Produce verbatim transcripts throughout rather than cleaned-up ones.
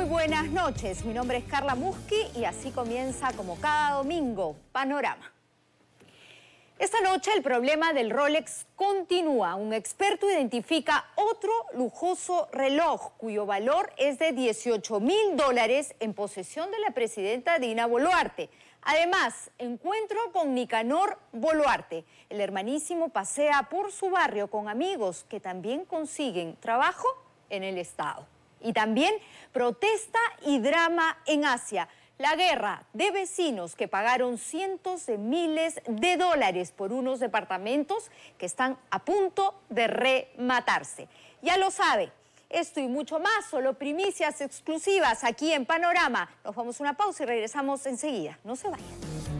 buenas noches, mi nombre es Carla Musqui y así comienza como cada domingo, Panorama. Esta noche el problema del Rolex continúa. Un experto identifica otro lujoso reloj cuyo valor es de dieciocho mil dólares en posesión de la presidenta Dina Boluarte. Además, encuentro con Nicanor Boluarte. El hermanísimo pasea por su barrio con amigos que también consiguen trabajo en el Estado. Y también protesta y drama en Asia. La guerra de vecinos que pagaron cientos de miles de dólares por unos departamentos que están a punto de rematarse. Ya lo sabe, esto y mucho más, solo primicias exclusivas aquí en Panorama. Nos vamos a una pausa y regresamos enseguida. No se vayan.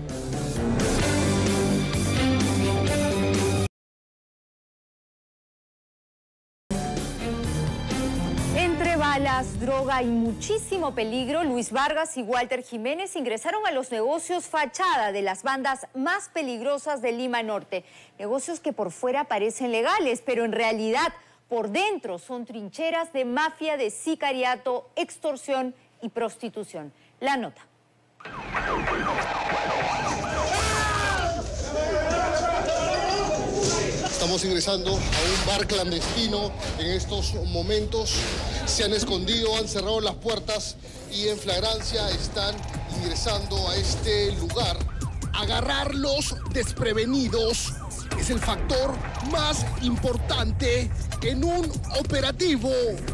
Entre balas, droga y muchísimo peligro, Luis Vargas y Walter Jiménez ingresaron a los negocios fachada de las bandas más peligrosas de Lima Norte. Negocios que por fuera parecen legales, pero en realidad por dentro son trincheras de mafia, de sicariato, extorsión y prostitución. La nota. Estamos ingresando a un bar clandestino en estos momentos. Se han escondido, han cerrado las puertas y en flagrancia están ingresando a este lugar. Agarrarlos desprevenidos es el factor más importante en un operativo.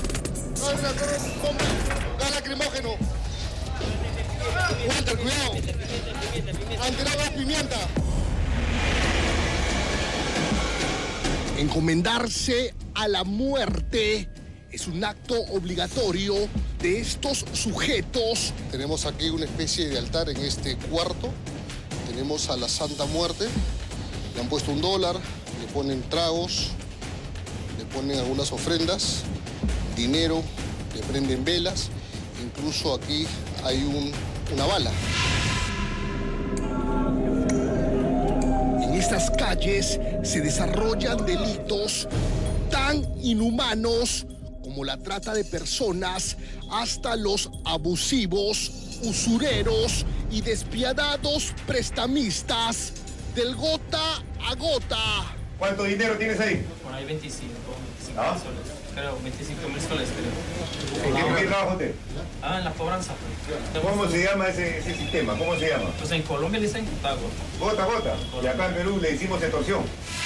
Gas lacrimógeno. Walter, cuidado. Han tirado gas pimienta. Encomendarse a la muerte es un acto obligatorio de estos sujetos. Tenemos aquí una especie de altar en este cuarto. Tenemos a la Santa Muerte. Le han puesto un dólar, le ponen tragos, le ponen algunas ofrendas, dinero, le prenden velas. Incluso aquí hay un, una bala. En estas calles se desarrollan delitos tan inhumanos como la trata de personas hasta los abusivos, usureros y despiadados prestamistas del gota a gota. ¿Cuánto dinero tienes ahí? Por ahí veinticinco, veinticinco ¿Ah? mil soles. Creo, veinticinco mil soles creo. ¿En qué, qué trabaja usted? Ah, en la cobranza. ¿Cómo se llama ese, ese sistema? ¿Cómo se llama? Pues en Colombia le dicen gota a gota. Gota a gota. Y acá en Perú le hicimos extorsión.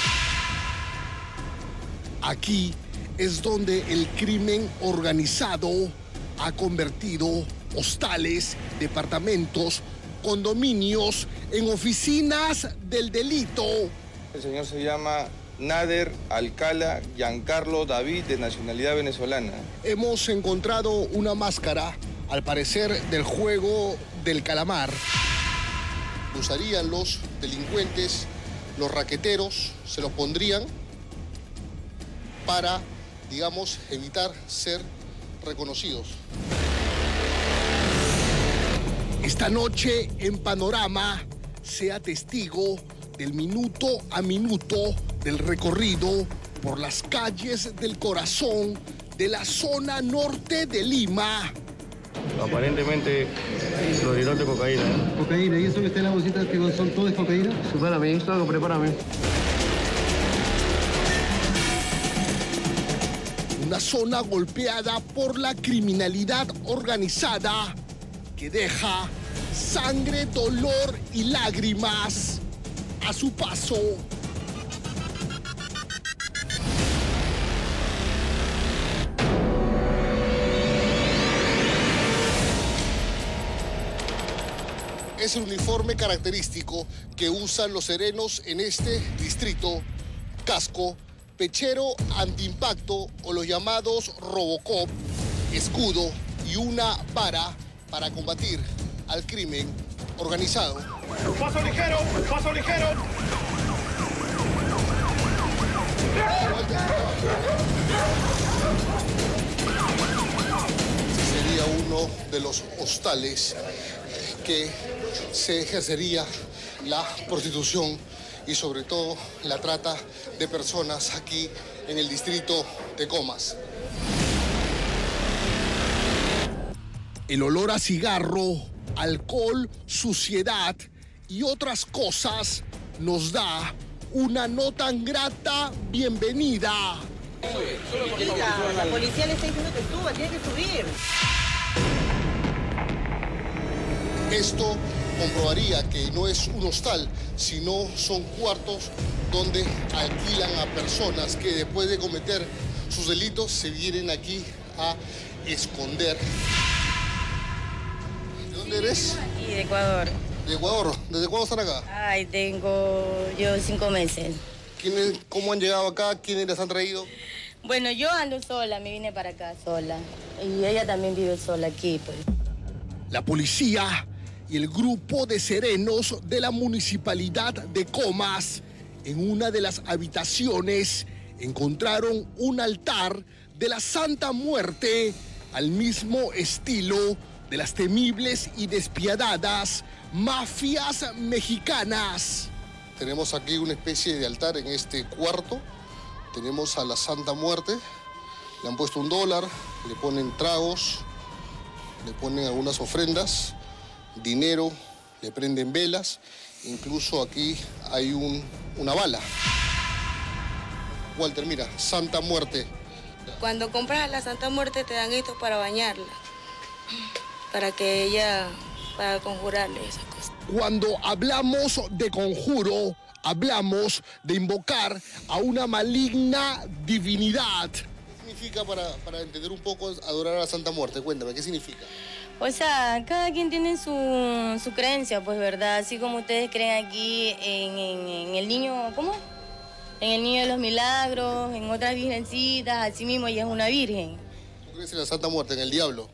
Aquí es donde el crimen organizado ha convertido hostales, departamentos, condominios en oficinas del delito. El señor se llama Nader Alcala Giancarlo David, de nacionalidad venezolana. Hemos encontrado una máscara, al parecer del juego del calamar. Usarían los delincuentes, los raqueteros, se los pondrían para, digamos, evitar ser reconocidos. Esta noche en Panorama, sea testigo del minuto a minuto del recorrido por las calles del corazón de la zona norte de Lima. Aparentemente, florilote de cocaína. ¿eh? Cocaína, ¿y eso que está en la bolsita que son todas cocaína? Supérame, esto algo, prepárame. Una zona golpeada por la criminalidad organizada que deja sangre, dolor y lágrimas a su paso. Es el uniforme característico que usan los serenos en este distrito: casco, pechero antiimpacto o los llamados Robocop, escudo y una vara para combatir al crimen organizado. ¡Paso ligero! ¡Paso ligero! Sería uno de los hostales que se ejercería la prostitución y sobre todo la trata de personas aquí en el distrito de Comas. El olor a cigarro, alcohol, suciedad y otras cosas nos da una no tan grata bienvenida. La policía le está diciendo que suba, tiene que subir. Esto comprobaría que no es un hostal, sino son cuartos donde alquilan a personas que después de cometer sus delitos se vienen aquí a esconder. ¿De dónde eres? Aquí, de Ecuador. ¿De Ecuador? ¿Desde cuándo están acá? Ay, tengo yo cinco meses. ¿Quiénes, ¿Cómo han llegado acá? ¿Quiénes les han traído? Bueno, yo ando sola, me vine para acá sola. Y ella también vive sola aquí, pues. La policía y el grupo de serenos de la municipalidad de Comas, en una de las habitaciones, encontraron un altar de la Santa Muerte al mismo estilo de las temibles y despiadadas mafias mexicanas. Tenemos aquí una especie de altar en este cuarto. Tenemos a la Santa Muerte, le han puesto un dólar, le ponen tragos, le ponen algunas ofrendas, dinero, le prenden velas, incluso aquí hay un, una bala. Walter, mira, Santa Muerte. Cuando compras a la Santa Muerte te dan esto para bañarla, para que ella, para conjurarle esas cosas. Cuando hablamos de conjuro, hablamos de invocar a una maligna divinidad. ¿Qué significa para, para entender un poco adorar a la Santa Muerte? Cuéntame, ¿qué significa? O sea, cada quien tiene su, su creencia, pues, ¿verdad? Así como ustedes creen aquí en, en, en el niño, ¿cómo? En el niño de los milagros, en otras virgencitas, así mismo ella es una virgen. ¿Tú crees en la Santa Muerte, en el diablo?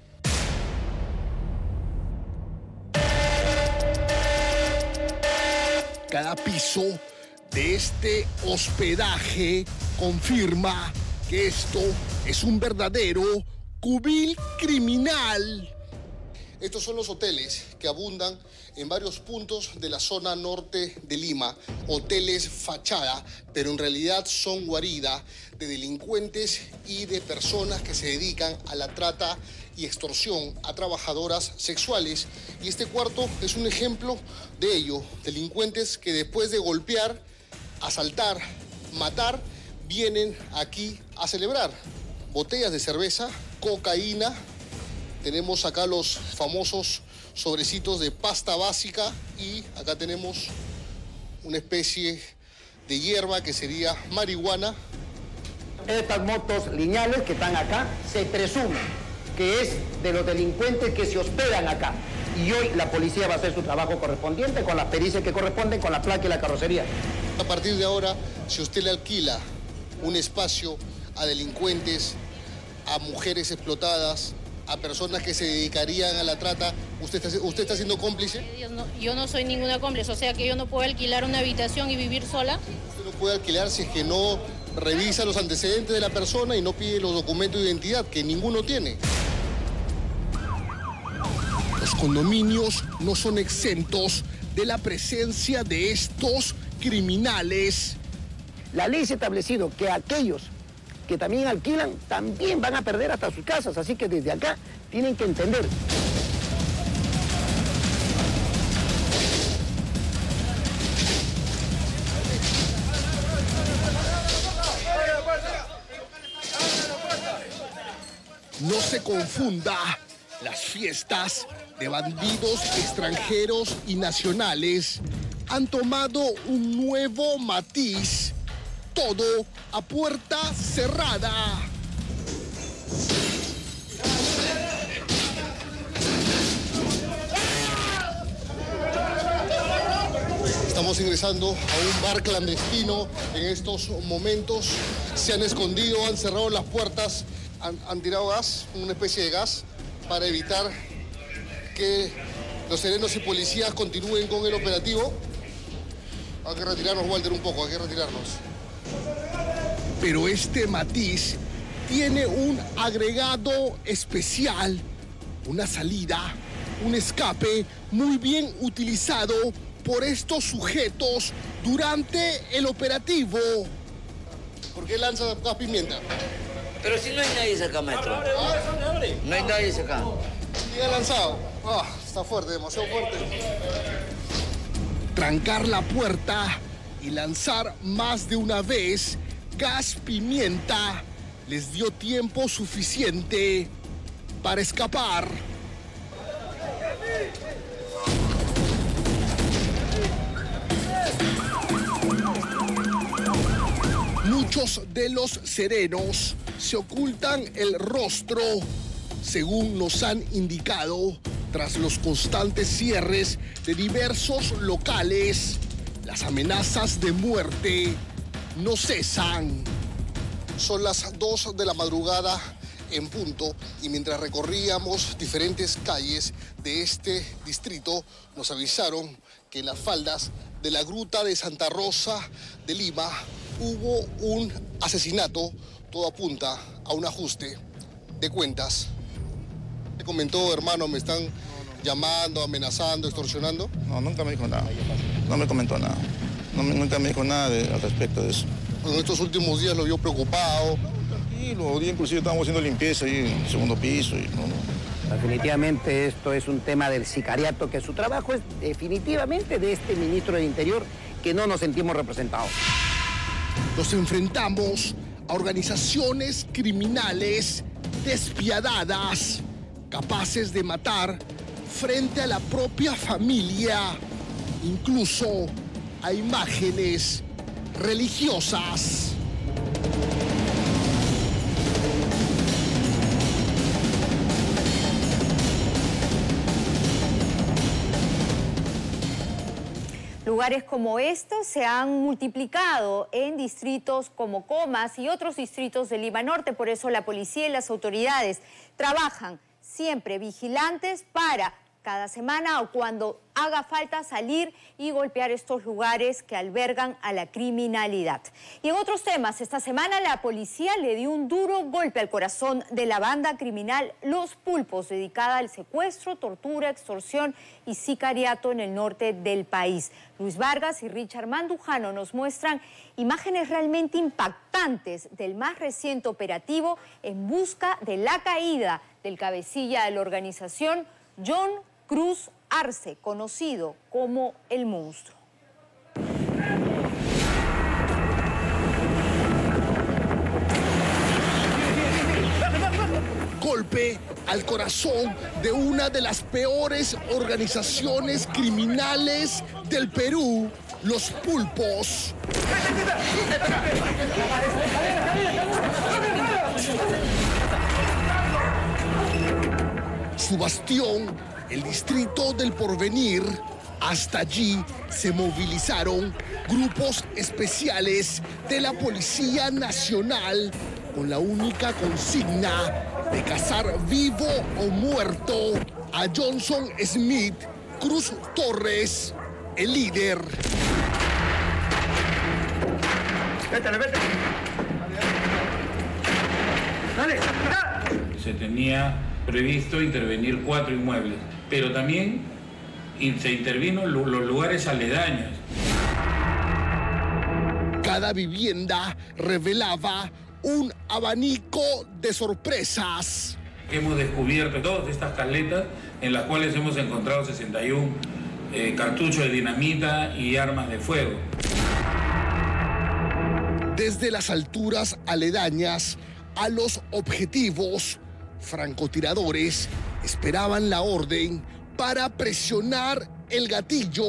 Cada piso de este hospedaje confirma que esto es un verdadero cubil criminal. Estos son los hoteles que abundan en varios puntos de la zona norte de Lima. Hoteles fachada, pero en realidad son guarida de delincuentes y de personas que se dedican a la trata y extorsión a trabajadoras sexuales. Y este cuarto es un ejemplo de ello. Delincuentes que después de golpear, asaltar, matar, vienen aquí a celebrar. Botellas de cerveza, cocaína. Tenemos acá los famosos sobrecitos de pasta básica y acá tenemos una especie de hierba que sería marihuana. Estas motos lineales que están acá se presume que es de los delincuentes que se hospedan acá. Y hoy la policía va a hacer su trabajo correspondiente con las pericias que corresponden, con la placa y la carrocería. A partir de ahora, si usted le alquila un espacio a delincuentes, a mujeres explotadas, a personas que se dedicarían a la trata, ¿usted está, usted está siendo cómplice? Yo no, yo no soy ninguna cómplice, o sea que yo no puedo alquilar una habitación y vivir sola. Usted no puede alquilar si es que no revisa los antecedentes de la persona y no pide los documentos de identidad, que ninguno tiene. Los condominios no son exentos de la presencia de estos criminales. La ley se ha establecido que aquellos que también alquilan también van a perder hasta sus casas, así que desde acá tienen que entender. No se confunda las fiestas de bandidos extranjeros y nacionales han tomado un nuevo matiz. Todo a puerta cerrada. Estamos ingresando a un bar clandestino en estos momentos. Se han escondido, han cerrado las puertas, han, han tirado gas, una especie de gas, para evitar que los serenos y policías continúen con el operativo. Hay que retirarnos, Walter, un poco, hay que retirarnos. Pero este matiz tiene un agregado especial, una salida, un escape muy bien utilizado por estos sujetos durante el operativo. ¿Por qué lanza gas pimienta? Pero si no hay nadie cerca, maestro. No hay nadie cerca. Llega lanzado. Ah, está fuerte, demasiado fuerte. Trancar la puerta y lanzar más de una vez gas pimienta les dio tiempo suficiente para escapar. Muchos de los serenos se ocultan el rostro, según nos han indicado, tras los constantes cierres de diversos locales. Las amenazas de muerte no cesan. Son las dos de la madrugada en punto y mientras recorríamos diferentes calles de este distrito, nos avisaron que en las faldas de la Gruta de Santa Rosa de Lima hubo un asesinato. Todo apunta a un ajuste de cuentas. ¿Te comentó, hermano, me están llamando, amenazando, extorsionando? No, nunca me dijo nada. No me comentó nada. No me, nunca me dijo nada de, al respecto de eso. En estos últimos días lo vio preocupado. Tranquilo, hoy inclusive estábamos haciendo limpieza ahí en el segundo piso. Y no, no. Definitivamente esto es un tema del sicariato, que su trabajo es definitivamente de este ministro del Interior, que no nos sentimos representados. Nos enfrentamos a organizaciones criminales despiadadas, capaces de matar frente a la propia familia, incluso a imágenes religiosas. Lugares como estos se han multiplicado en distritos como Comas y otros distritos de Lima Norte. Por eso la policía y las autoridades trabajan siempre vigilantes para cada semana o cuando haga falta salir y golpear estos lugares que albergan a la criminalidad. Y en otros temas, esta semana la policía le dio un duro golpe al corazón de la banda criminal Los Pulpos, dedicada al secuestro, tortura, extorsión y sicariato en el norte del país. Luis Vargas y Richard Mandujano nos muestran imágenes realmente impactantes del más reciente operativo en busca de la caída del cabecilla de la organización, John Cruz Arce, conocido como El Monstruo. Golpe al corazón de una de las peores organizaciones criminales del Perú, Los Pulpos. Su bastión, el distrito del Porvenir. Hasta allí se movilizaron grupos especiales de la Policía Nacional con la única consigna de cazar vivo o muerto a Johnson Smith Cruz Torres, el líder. Vétale, vete. Dale, dale. Se tenía previsto intervenir cuatro inmuebles, pero también se intervino en los lugares aledaños. Cada vivienda revelaba un abanico de sorpresas. Hemos descubierto todas estas caletas en las cuales hemos encontrado sesenta y uno eh, cartuchos de dinamita y armas de fuego. Desde las alturas aledañas a los objetivos, francotiradores esperaban la orden para presionar el gatillo.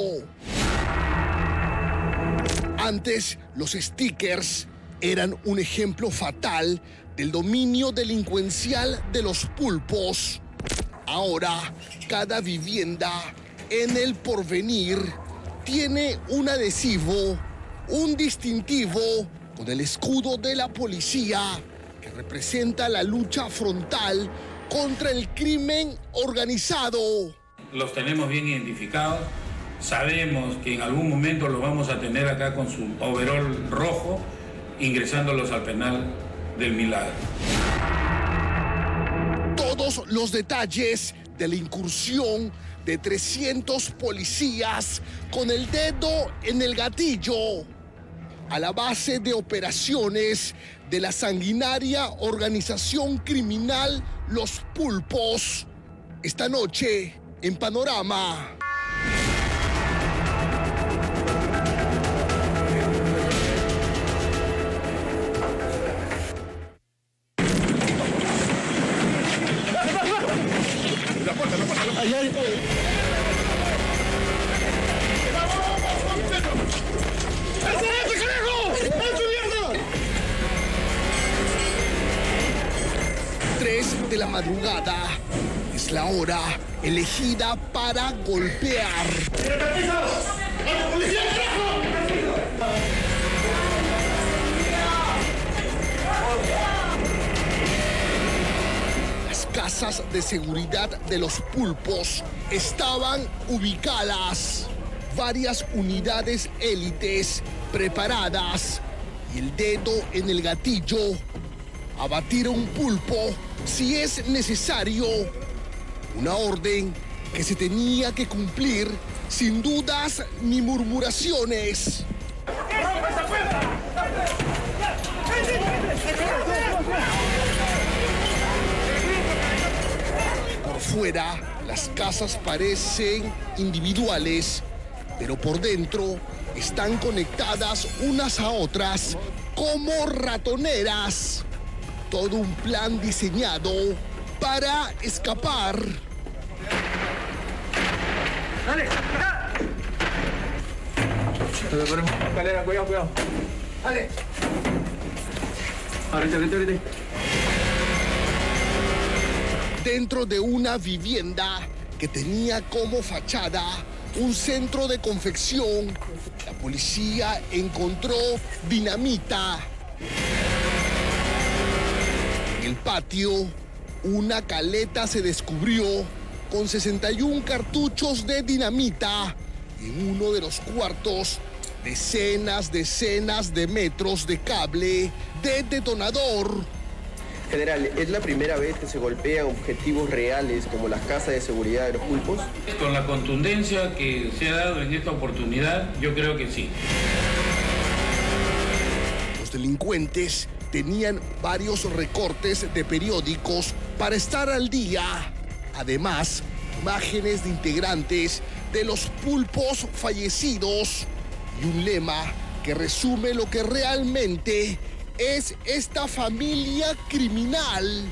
Antes, los stickers eran un ejemplo fatal del dominio delincuencial de los pulpos. Ahora, cada vivienda en el Porvenir tiene un adhesivo, un distintivo con el escudo de la policía que representa la lucha frontal contra el crimen organizado. Los tenemos bien identificados. Sabemos que en algún momento los vamos a tener acá con su overol rojo, ingresándolos al penal del Milagro. Todos los detalles de la incursión de trescientos policías con el dedo en el gatillo a la base de operaciones de la sanguinaria organización criminal Los Pulpos Esta noche, en Panorama. Tres de la madrugada es la hora elegida para golpear. Las casas de seguridad de los pulpos estaban ubicadas. Varias unidades élites preparadas y el dedo en el gatillo. Abatir a un pulpo si es necesario. Una orden que se tenía que cumplir sin dudas ni murmuraciones. Por fuera, las casas parecen individuales, pero por dentro están conectadas unas a otras como ratoneras. Todo un plan diseñado para escapar. ¡Dale! Escalera, cuidado, cuidado. ¡Dale! Ahorita, ahorita, ahorita. Dentro de una vivienda que tenía como fachada un centro de confección, la policía encontró dinamita. En el patio, una caleta se descubrió con sesenta y un cartuchos de dinamita. Y en uno de los cuartos, decenas, decenas de metros de cable de detonador. General, ¿es la primera vez que se golpean objetivos reales como las casas de seguridad de los pulpos? Con la contundencia que se ha dado en esta oportunidad, yo creo que sí. Los delincuentes tenían varios recortes de periódicos para estar al día. Además, imágenes de integrantes de los pulpos fallecidos y un lema que resume lo que realmente es esta familia criminal.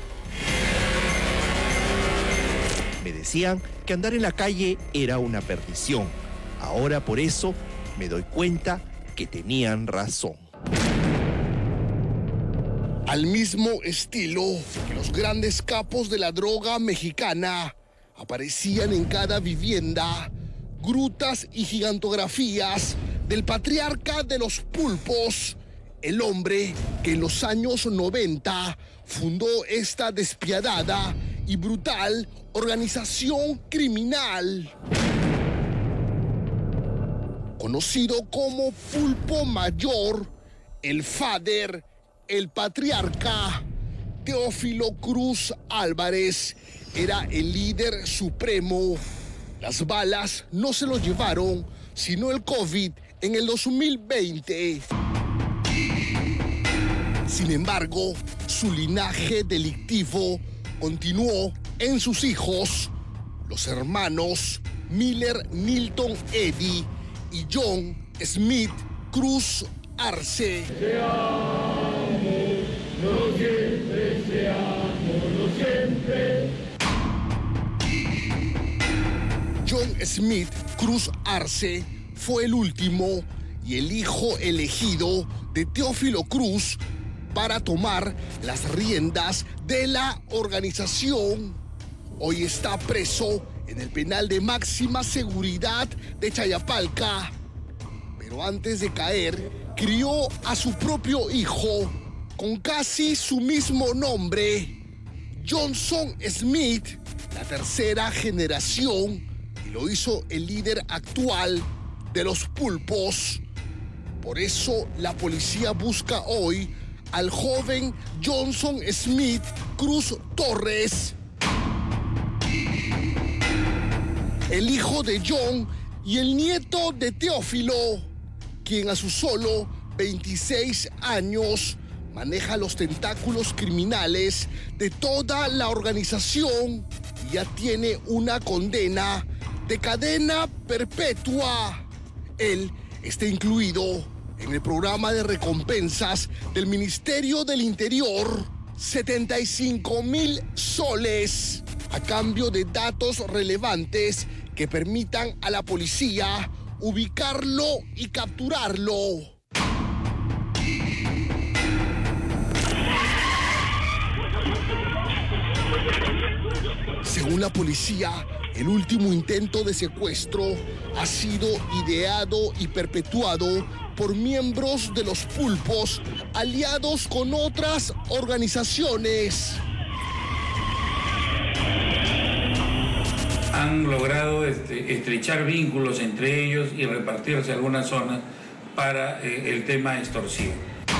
Me decían que andar en la calle era una perdición. Ahora por eso me doy cuenta que tenían razón. Al mismo estilo que los grandes capos de la droga mexicana, aparecían en cada vivienda grutas y gigantografías del patriarca de los pulpos, el hombre que en los años noventa fundó esta despiadada y brutal organización criminal. Conocido como Pulpo Mayor, el Fader, el patriarca Teófilo Cruz Álvarez era el líder supremo. Las balas no se lo llevaron, sino el COVID en el dos mil veinte. Sin embargo, su linaje delictivo continuó en sus hijos, los hermanos Miller Nilton Eddy y John Smith Cruz Arce. No siempre, seámoslo siempre. John Smith Cruz Arce fue el último y el hijo elegido de Teófilo Cruz para tomar las riendas de la organización. Hoy está preso en el penal de máxima seguridad de Chayapalca. Pero antes de caer, crió a su propio hijo con casi su mismo nombre, Johnson Smith, la tercera generación, y lo hizo el líder actual de los pulpos. Por eso la policía busca hoy al joven Johnson Smith Cruz Torres, el hijo de John y el nieto de Teófilo, quien a sus solo veintiséis años maneja los tentáculos criminales de toda la organización ya tiene una condena de cadena perpetua. Él está incluido en el programa de recompensas del Ministerio del Interior, setenta y cinco mil soles, a cambio de datos relevantes que permitan a la policía ubicarlo y capturarlo. Según la policía, el último intento de secuestro ha sido ideado y perpetuado por miembros de los pulpos aliados con otras organizaciones. Han logrado este, estrechar vínculos entre ellos y repartirse algunas zonas para eh, el tema extorsivo.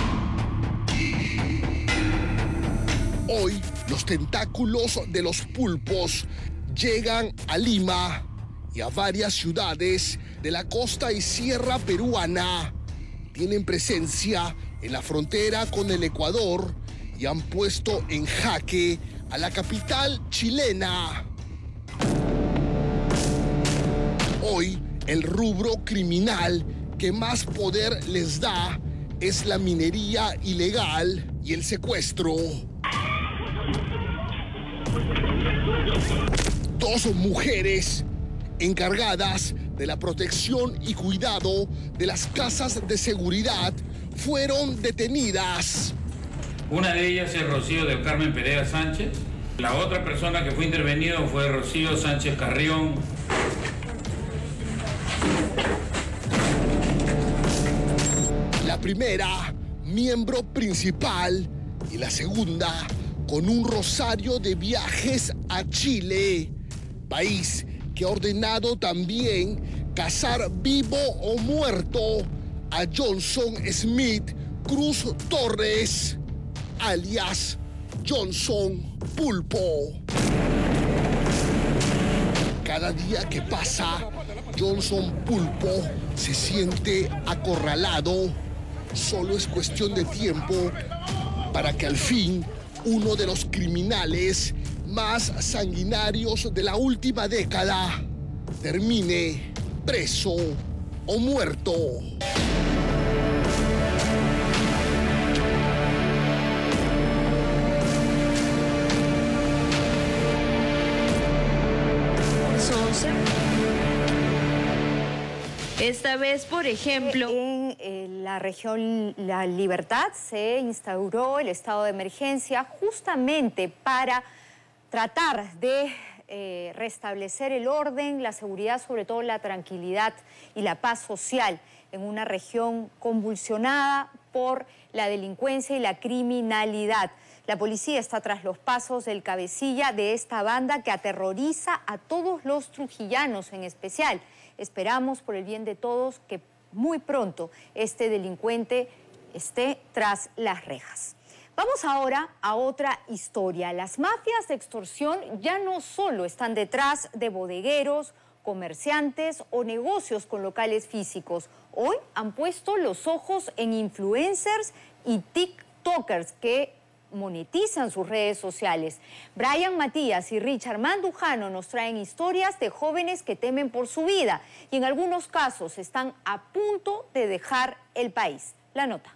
Hoy, los tentáculos de los pulpos llegan a Lima y a varias ciudades de la costa y sierra peruana. Tienen presencia en la frontera con el Ecuador y han puesto en jaque a la capital chilena. Hoy, el rubro criminal que más poder les da es la minería ilegal y el secuestro. Dos mujeres encargadas de la protección y cuidado de las casas de seguridad fueron detenidas. Una de ellas es Rocío del Carmen Pereira Sánchez. La otra persona que fue intervenido fue Rocío Sánchez Carrión. La primera, miembro principal, y la segunda, con un rosario de viajes a Chile, país que ha ordenado también cazar vivo o muerto a Johnson Smith Cruz Torres, alias Johnson Pulpo. Cada día que pasa, Johnson Pulpo se siente acorralado. Solo es cuestión de tiempo para que al fin uno de los criminales más sanguinarios de la última década termine preso o muerto. Esta vez, por ejemplo... En, en la región La Libertad se instauró el estado de emergencia justamente para tratar de eh, restablecer el orden, la seguridad, sobre todo la tranquilidad y la paz social en una región convulsionada por la delincuencia y la criminalidad. La policía está tras los pasos del cabecilla de esta banda que aterroriza a todos los trujillanos en especial. Esperamos, por el bien de todos, que muy pronto este delincuente esté tras las rejas. Vamos ahora a otra historia. Las mafias de extorsión ya no solo están detrás de bodegueros, comerciantes o negocios con locales físicos. Hoy han puesto los ojos en influencers y tiktokers que monetizan sus redes sociales. Brian Matías y Richard Mandujano nos traen historias de jóvenes que temen por su vida y en algunos casos están a punto de dejar el país. La nota.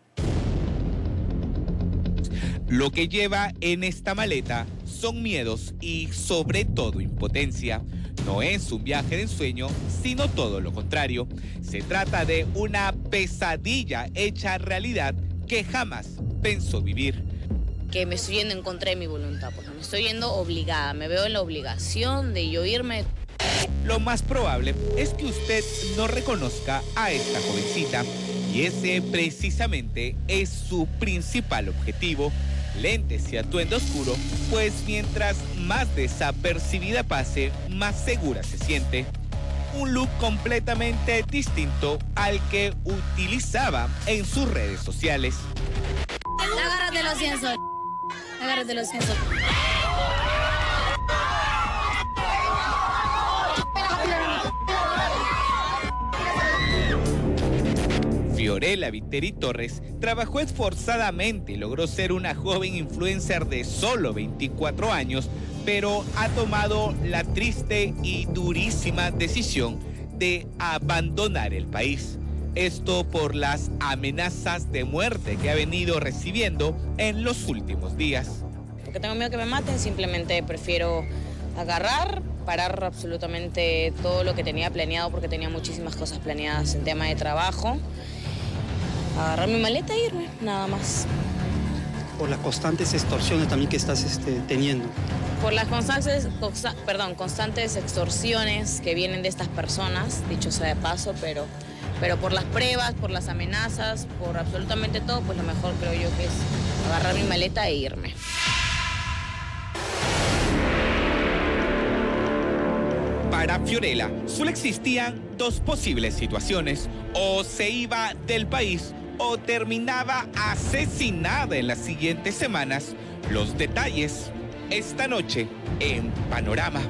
Lo que lleva en esta maleta son miedos y sobre todo impotencia. No es un viaje de ensueño, sino todo lo contrario. Se trata de una pesadilla hecha realidad que jamás pensó vivir. Que me estoy yendo en contra de mi voluntad, porque me estoy yendo obligada, me veo en la obligación de yo irme. Lo más probable es que usted no reconozca a esta jovencita y ese precisamente es su principal objetivo. Lentes y atuendo oscuro, pues mientras más desapercibida pase, más segura se siente. Un look completamente distinto al que utilizaba en sus redes sociales. Agárrate los cien soles. Agárrate los cien soles. Fiorella Viteri Torres trabajó esforzadamente y logró ser una joven influencer de solo veinticuatro años pero ha tomado la triste y durísima decisión de abandonar el país. Esto por las amenazas de muerte que ha venido recibiendo en los últimos días. Porque tengo miedo que me maten, simplemente prefiero agarrar, parar absolutamente todo lo que tenía planeado, porque tenía muchísimas cosas planeadas en tema de trabajo, agarrar mi maleta e irme, nada más. Por las constantes extorsiones también que estás este, teniendo. Por las constantes, consta, perdón, constantes extorsiones que vienen de estas personas, dicho sea de paso, pero, pero por las pruebas, por las amenazas, por absolutamente todo, pues lo mejor creo yo que es agarrar mi maleta e irme. Para Fiorella solo existían dos posibles situaciones: o se iba del país o terminaba asesinada en las siguientes semanas. Los detalles esta noche en Panorama.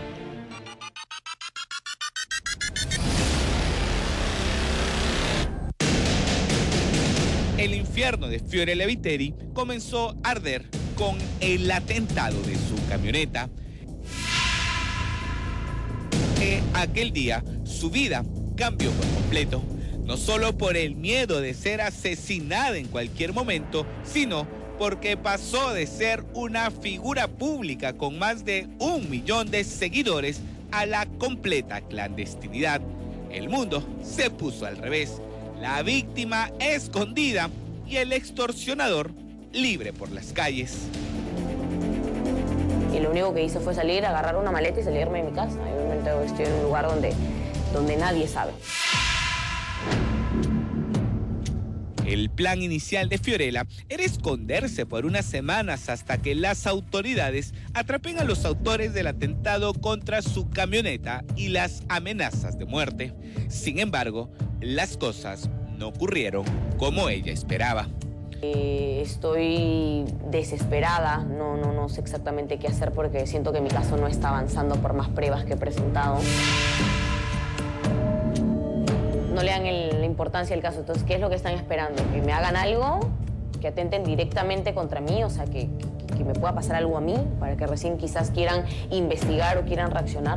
El infierno de Fiorella Viteri comenzó a arder con el atentado de su camioneta. Que aquel día su vida cambió por completo, no solo por el miedo de ser asesinada en cualquier momento, sino porque pasó de ser una figura pública con más de un millón de seguidores a la completa clandestinidad. El mundo se puso al revés, la víctima escondida y el extorsionador libre por las calles. Y lo único que hice fue salir, agarrar una maleta y salirme de mi casa. Y obviamente estoy en un lugar donde, donde nadie sabe. El plan inicial de Fiorella era esconderse por unas semanas hasta que las autoridades atrapen a los autores del atentado contra su camioneta y las amenazas de muerte. Sin embargo, las cosas no ocurrieron como ella esperaba. Eh, estoy desesperada, no, no, no sé exactamente qué hacer porque siento que mi caso no está avanzando por más pruebas que he presentado. No le dan el, la importancia al caso, entonces, ¿qué es lo que están esperando? ¿Que me hagan algo? ¿Que atenten directamente contra mí? O sea, que, que, que me pueda pasar algo a mí para que recién quizás quieran investigar o quieran reaccionar.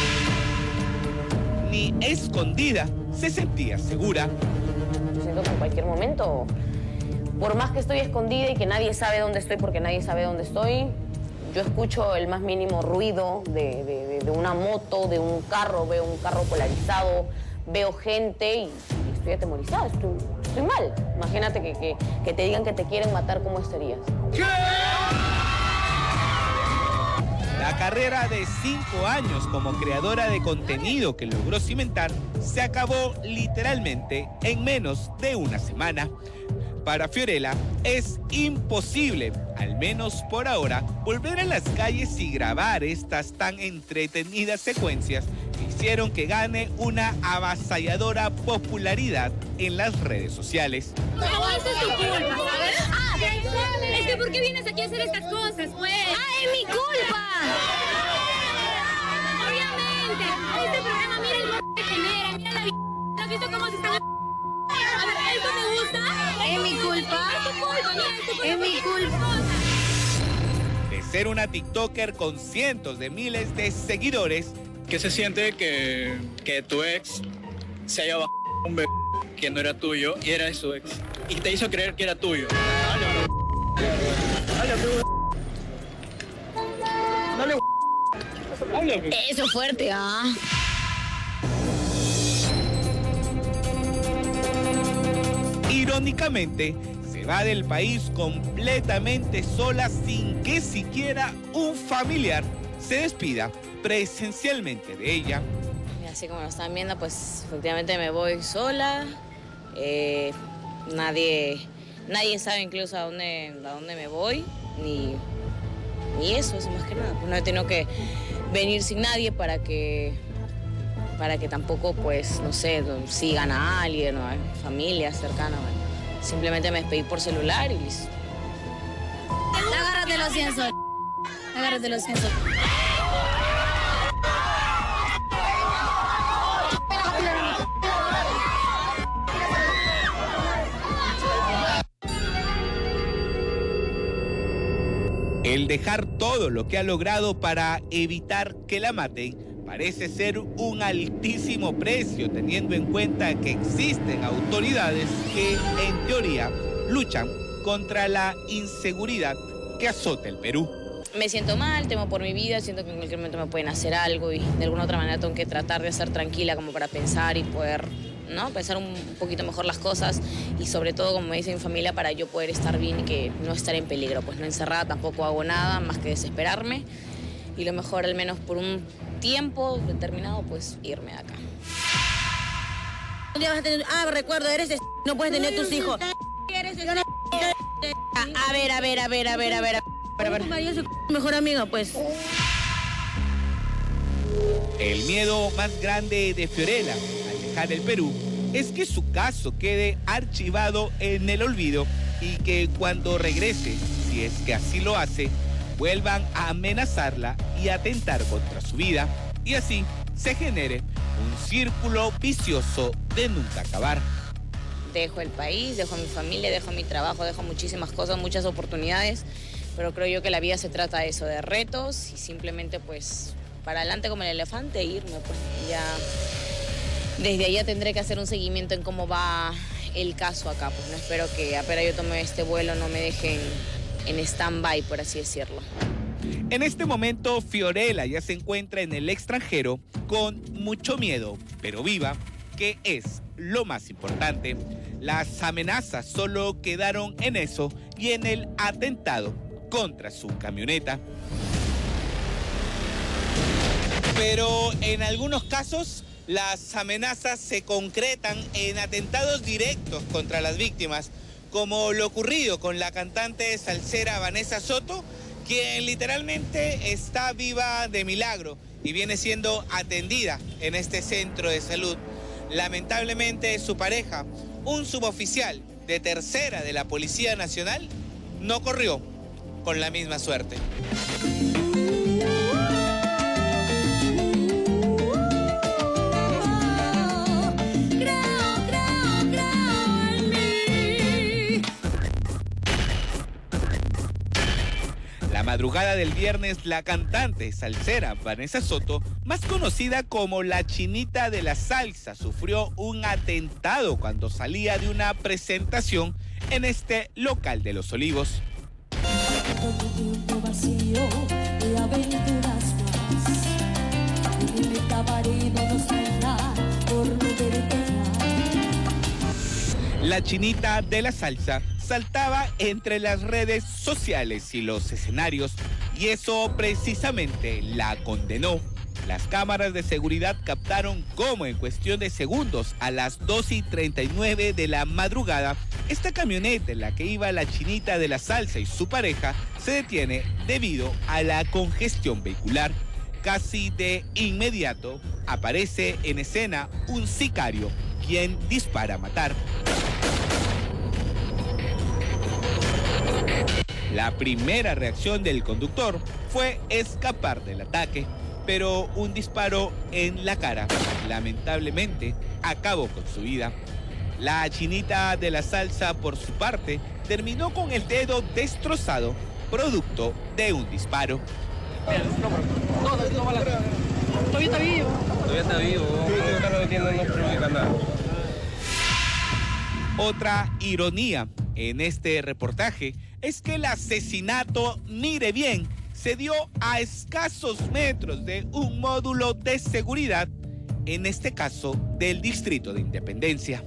Ni escondida se sentía segura. Yo siento que en cualquier momento, por más que estoy escondida y que nadie sabe dónde estoy porque nadie sabe dónde estoy, yo escucho el más mínimo ruido de, de, de una moto, de un carro, veo un carro polarizado, veo gente y, y estoy atemorizada, estoy, estoy mal. Imagínate que, que, que te digan que te quieren matar, ¿cómo estarías? ¿Qué? La carrera de cinco años como creadora de contenido que logró cimentar se acabó literalmente en menos de una semana. Para Fiorella es imposible, al menos por ahora, volver a las calles y grabar estas tan entretenidas secuencias que hicieron que gane una avasalladora popularidad en las redes sociales. No, eso es tu culpa, ¿sabes? Ah, es que ¿por qué vienes aquí a hacer estas cosas, pues? ¡Ah, es mi culpa! Obviamente, este programa, mira el b*** que genera, mira la b***, ¿no has visto cómo se están... A ver, ¿esto te gusta? Es mi culpa. Es tu culpa, mira, es tu culpa. Es mi culpa. De ser una TikToker con cientos de miles de seguidores. ¿Qué se siente que, que tu ex se haya bajado un bebé que no era tuyo y era de su ex? Y te hizo creer que era tuyo. Dale, Dale, Eso es fuerte, ¿ah? Irónicamente, se va del país completamente sola sin que siquiera un familiar se despida presencialmente de ella. Y así como lo están viendo, pues efectivamente me voy sola. Eh, nadie, nadie sabe incluso a dónde, a dónde me voy, ni, ni eso, es más que nada. Pues no he tenido que venir sin nadie para que, para que tampoco, pues, no sé, sigan a alguien o a familia cercana. Bueno. Simplemente me despedí por celular y listo. Agárrate los cien soles. Agárrate los cien soles. El dejar todo lo que ha logrado para evitar que la maten parece ser un altísimo precio, teniendo en cuenta que existen autoridades que, en teoría, luchan contra la inseguridad que azota el Perú. Me siento mal, temo por mi vida, siento que en cualquier momento me pueden hacer algo y de alguna otra manera tengo que tratar de estar tranquila como para pensar y poder, ¿no?, pensar un poquito mejor las cosas y sobre todo, como me dice mi familia, para yo poder estar bien y que no estar en peligro. Pues no encerrada tampoco hago nada más que desesperarme y lo mejor, al menos por un tiempo determinado, pues irme de acá. Un día vas a tener... Ah, recuerdo, eres de... No puedes tener tus hijos. Eres de... A ver, a ver, a ver, a ver, a ver... Tu marido es su mejor amiga, pues. El miedo más grande de Fiorella al dejar el Perú es que su caso quede archivado en el olvido y que cuando regrese, si es que así lo hace, vuelvan a amenazarla y atentar contra su vida, y así se genere un círculo vicioso de nunca acabar. Dejo el país, dejo mi familia, dejo mi trabajo, dejo muchísimas cosas, muchas oportunidades, pero creo yo que la vida se trata de eso, de retos y simplemente pues para adelante como el elefante e irme. Pues ya desde allá tendré que hacer un seguimiento en cómo va el caso acá. Pues no espero que apenas yo tome este vuelo no me dejen en stand-by, por así decirlo. En este momento Fiorella ya se encuentra en el extranjero con mucho miedo, pero viva, que es lo más importante. Las amenazas solo quedaron en eso y en el atentado contra su camioneta. Pero en algunos casos las amenazas se concretan en atentados directos contra las víctimas, como lo ocurrido con la cantante salsera Vanessa Soto, quien literalmente está viva de milagro y viene siendo atendida en este centro de salud. Lamentablemente su pareja, un suboficial de tercera de la Policía Nacional, no corrió con la misma suerte. La madrugada del viernes, la cantante salsera Vanessa Soto, más conocida como la Chinita de la Salsa, sufrió un atentado cuando salía de una presentación en este local de Los Olivos. La Chinita de la Salsa saltaba entre las redes sociales y los escenarios y eso precisamente la condenó. Las cámaras de seguridad captaron cómo en cuestión de segundos a las dos y treinta y nueve de la madrugada, esta camioneta en la que iba la Chinita de la Salsa y su pareja se detiene debido a la congestión vehicular. Casi de inmediato aparece en escena un sicario quien dispara a matar. La primera reacción del conductor fue escapar del ataque, pero un disparo en la cara lamentablemente acabó con su vida. La Chinita de la Salsa, por su parte, terminó con el dedo destrozado, producto de un disparo. Todavía está vivo. Todavía está vivo. No provoca nada. Otra ironía en este reportaje es que el asesinato, mire bien, se dio a escasos metros de un módulo de seguridad, en este caso del Distrito de Independencia.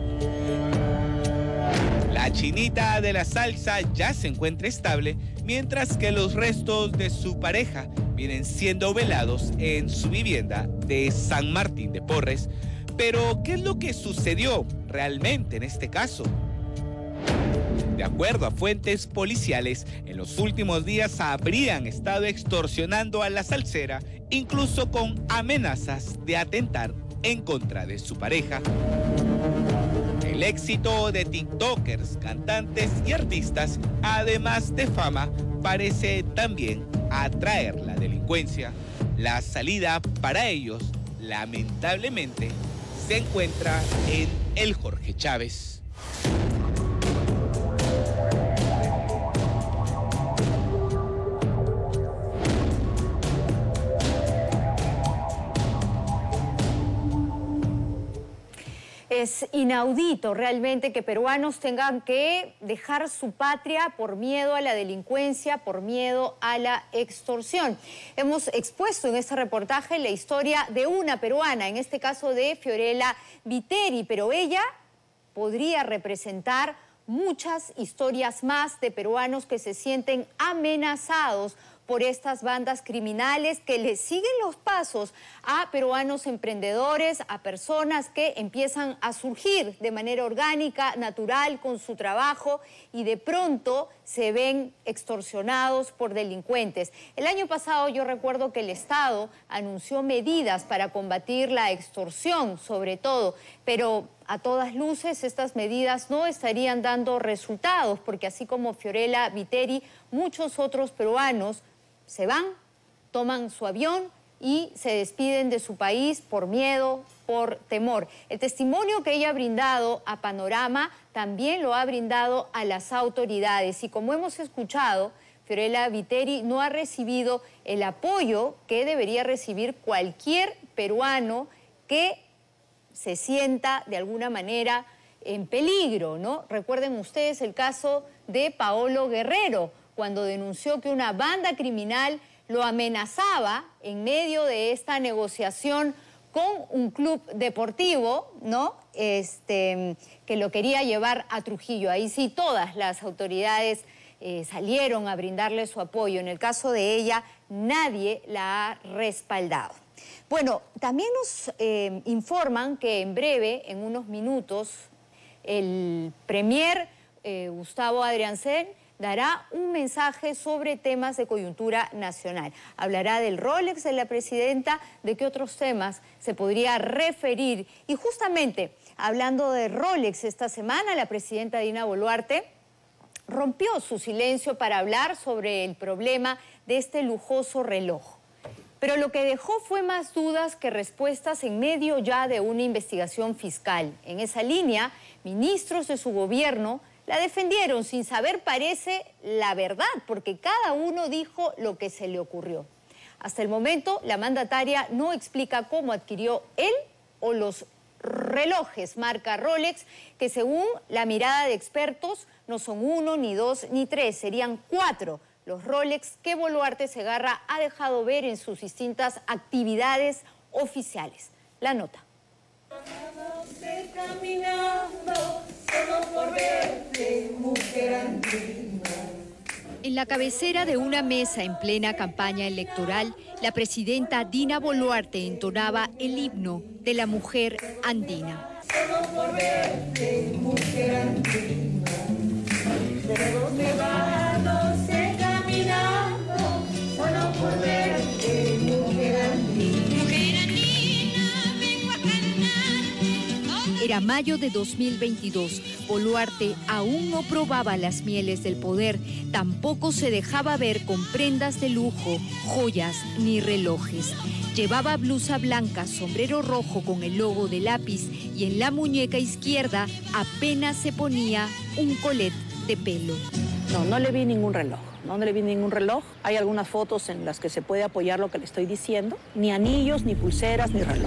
La Chinita de la Salsa ya se encuentra estable, mientras que los restos de su pareja vienen siendo velados en su vivienda de San Martín de Porres. Pero, ¿qué es lo que sucedió realmente en este caso? De acuerdo a fuentes policiales, en los últimos días habrían estado extorsionando a la salsera, incluso con amenazas de atentar en contra de su pareja. El éxito de tiktokers, cantantes y artistas, además de fama, parece también atraer la delincuencia. La salida para ellos, lamentablemente, se encuentra en el Jorge Chávez. Es inaudito realmente que peruanos tengan que dejar su patria por miedo a la delincuencia, por miedo a la extorsión. Hemos expuesto en este reportaje la historia de una peruana, en este caso de Fiorella Viteri, pero ella podría representar muchas historias más de peruanos que se sienten amenazados por estas bandas criminales que le siguen los pasos a peruanos emprendedores, a personas que empiezan a surgir de manera orgánica, natural, con su trabajo y de pronto se ven extorsionados por delincuentes. El año pasado yo recuerdo que el Estado anunció medidas para combatir la extorsión, sobre todo, pero a todas luces estas medidas no estarían dando resultados, porque así como Fiorella Viteri, muchos otros peruanos se van, toman su avión y se despiden de su país por miedo, por temor. El testimonio que ella ha brindado a Panorama también lo ha brindado a las autoridades. Y como hemos escuchado, Fiorella Viteri no ha recibido el apoyo que debería recibir cualquier peruano que se sienta de alguna manera en peligro, ¿no? Recuerden ustedes el caso de Paolo Guerrero, cuando denunció que una banda criminal lo amenazaba en medio de esta negociación con un club deportivo, ¿no? Este, que lo quería llevar a Trujillo. Ahí sí todas las autoridades eh, salieron a brindarle su apoyo. En el caso de ella, nadie la ha respaldado. Bueno, también nos eh, informan que en breve, en unos minutos, el premier eh, Gustavo Adrianzén dará un mensaje sobre temas de coyuntura nacional. Hablará del Rolex de la presidenta, de qué otros temas se podría referir. Y justamente, hablando de Rolex, esta semana la presidenta Dina Boluarte rompió su silencio para hablar sobre el problema de este lujoso reloj. Pero lo que dejó fue más dudas que respuestas en medio ya de una investigación fiscal. En esa línea, ministros de su gobierno la defendieron sin saber, parece, la verdad, porque cada uno dijo lo que se le ocurrió. Hasta el momento, la mandataria no explica cómo adquirió él o los relojes marca Rolex, que según la mirada de expertos no son uno, ni dos, ni tres, serían cuatro los Rolex que Boluarte Segarra ha dejado ver en sus distintas actividades oficiales. La nota. En la cabecera de una mesa en plena campaña electoral, la presidenta Dina Boluarte entonaba el himno de la mujer andina. Solo por verte, mujer andina, de vas, no sé, caminando, solo por verte, mujer andina. Era mayo de dos mil veintidós. Boluarte aún no probaba las mieles del poder, tampoco se dejaba ver con prendas de lujo, joyas ni relojes. Llevaba blusa blanca, sombrero rojo con el logo de lápiz y en la muñeca izquierda apenas se ponía un colet de pelo. No, no le vi ningún reloj. No, no le vi ningún reloj. Hay algunas fotos en las que se puede apoyar lo que le estoy diciendo. Ni anillos, ni pulseras, ni reloj.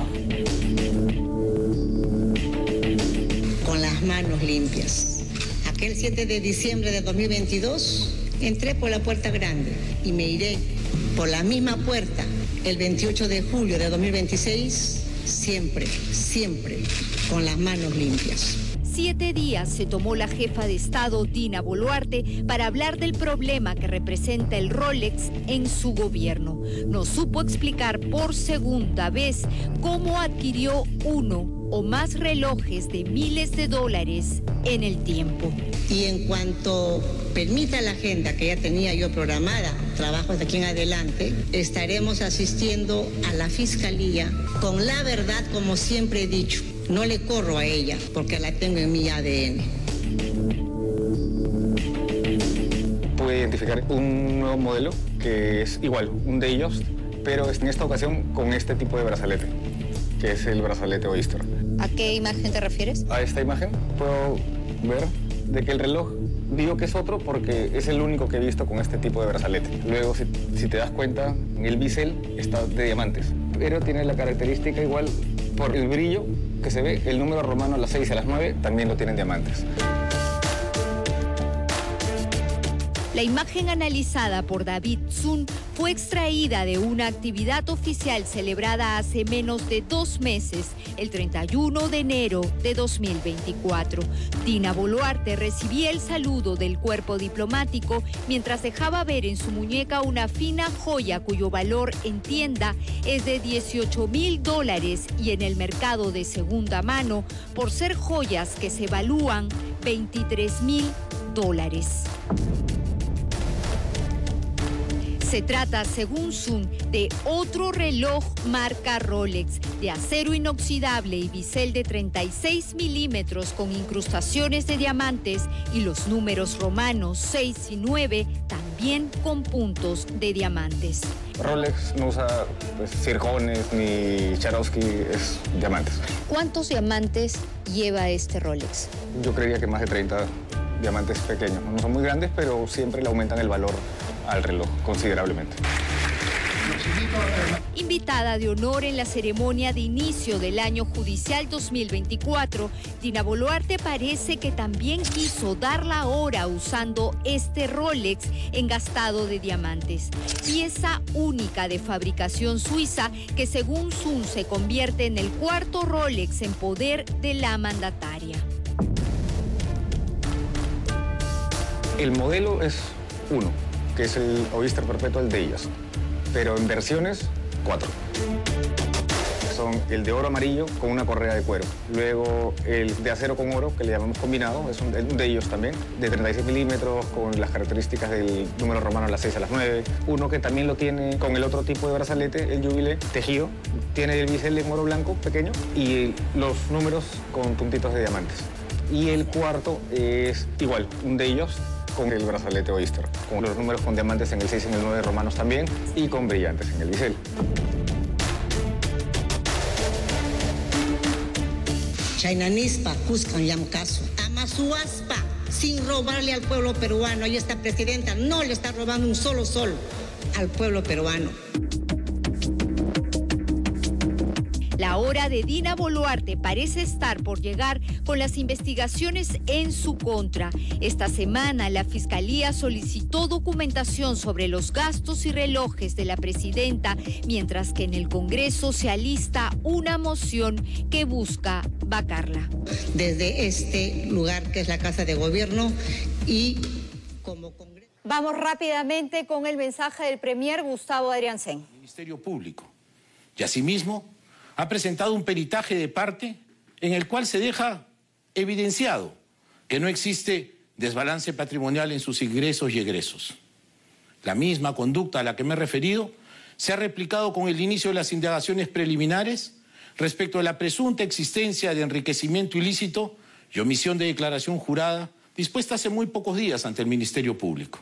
Con las manos limpias. Aquel siete de diciembre de dos mil veintidós entré por la puerta grande y me iré por la misma puerta el veintiocho de julio de dos mil veintiséis, siempre, siempre con las manos limpias. Siete días se tomó la jefa de Estado, Dina Boluarte, para hablar del problema que representa el Rolex en su gobierno. No supo explicar por segunda vez cómo adquirió uno o más relojes de miles de dólares en el tiempo. Y en cuanto permita la agenda que ya tenía yo programada, trabajos de aquí en adelante, estaremos asistiendo a la Fiscalía con la verdad, como siempre he dicho. No le corro a ella porque la tengo en mi A D N. Pude identificar un nuevo modelo que es igual, un Datejust, pero en esta ocasión con este tipo de brazalete, que es el brazalete Oyster. ¿A qué imagen te refieres? A esta imagen puedo ver de que el reloj, digo que es otro porque es el único que he visto con este tipo de brazalete. Luego, si, si te das cuenta, el bisel está de diamantes, pero tiene la característica igual Por el brillo que se ve, el número romano a las seis y a las nueve también lo tienen diamantes. La imagen analizada por David Zun fue extraída de una actividad oficial celebrada hace menos de dos meses, el treinta y uno de enero de dos mil veinticuatro. Dina Boluarte recibía el saludo del cuerpo diplomático mientras dejaba ver en su muñeca una fina joya cuyo valor en tienda es de dieciocho mil dólares y en el mercado de segunda mano, por ser joyas que se evalúan veintitrés mil dólares. Se trata, según Zun, de otro reloj marca Rolex, de acero inoxidable y bisel de treinta y seis milímetros con incrustaciones de diamantes y los números romanos seis y nueve también con puntos de diamantes. Rolex no usa pues, zircones ni Swarovski, es diamantes. ¿Cuántos diamantes lleva este Rolex? Yo creería que más de treinta diamantes pequeños. No son muy grandes, pero siempre le aumentan el valor al reloj considerablemente. Invitada de honor en la ceremonia de inicio del año judicial dos mil veinticuatro, Dina Boluarte parece que también quiso dar la hora usando este Rolex engastado de diamantes, pieza única de fabricación suiza que según Zun se convierte en el cuarto Rolex en poder de la mandataria. El modelo es uno, que es el Oyster Perpetual, el de ellos, pero en versiones, cuatro. Son el de oro amarillo con una correa de cuero. Luego el de acero con oro, que le llamamos combinado, es un, un de ellos también, de treinta y seis milímetros, con las características del número romano a las seis a las nueve. Uno que también lo tiene con el otro tipo de brazalete, el Jubilee, tejido. Tiene el bisel en oro blanco, pequeño, y los números con puntitos de diamantes. Y el cuarto es igual, un de ellos, con el brazalete Oyster, con los números con diamantes en el seis y en el nueve romanos también, y con brillantes en el bisel. Chainanispa, Cuscan Yamcaso, Amasuaspa, sin robarle al pueblo peruano. Y esta presidenta no le está robando un solo sol al pueblo peruano. La hora de Dina Boluarte parece estar por llegar con las investigaciones en su contra. Esta semana la Fiscalía solicitó documentación sobre los gastos y relojes de la presidenta, mientras que en el Congreso se alista una moción que busca vacarla. Desde este lugar que es la Casa de Gobierno y como Congreso... Vamos rápidamente con el mensaje del Premier Gustavo Adriancén. Ministerio Público. Y asimismo ha presentado un peritaje de parte en el cual se deja evidenciado que no existe desbalance patrimonial en sus ingresos y egresos. La misma conducta a la que me he referido se ha replicado con el inicio de las indagaciones preliminares respecto a la presunta existencia de enriquecimiento ilícito y omisión de declaración jurada dispuesta hace muy pocos días ante el Ministerio Público.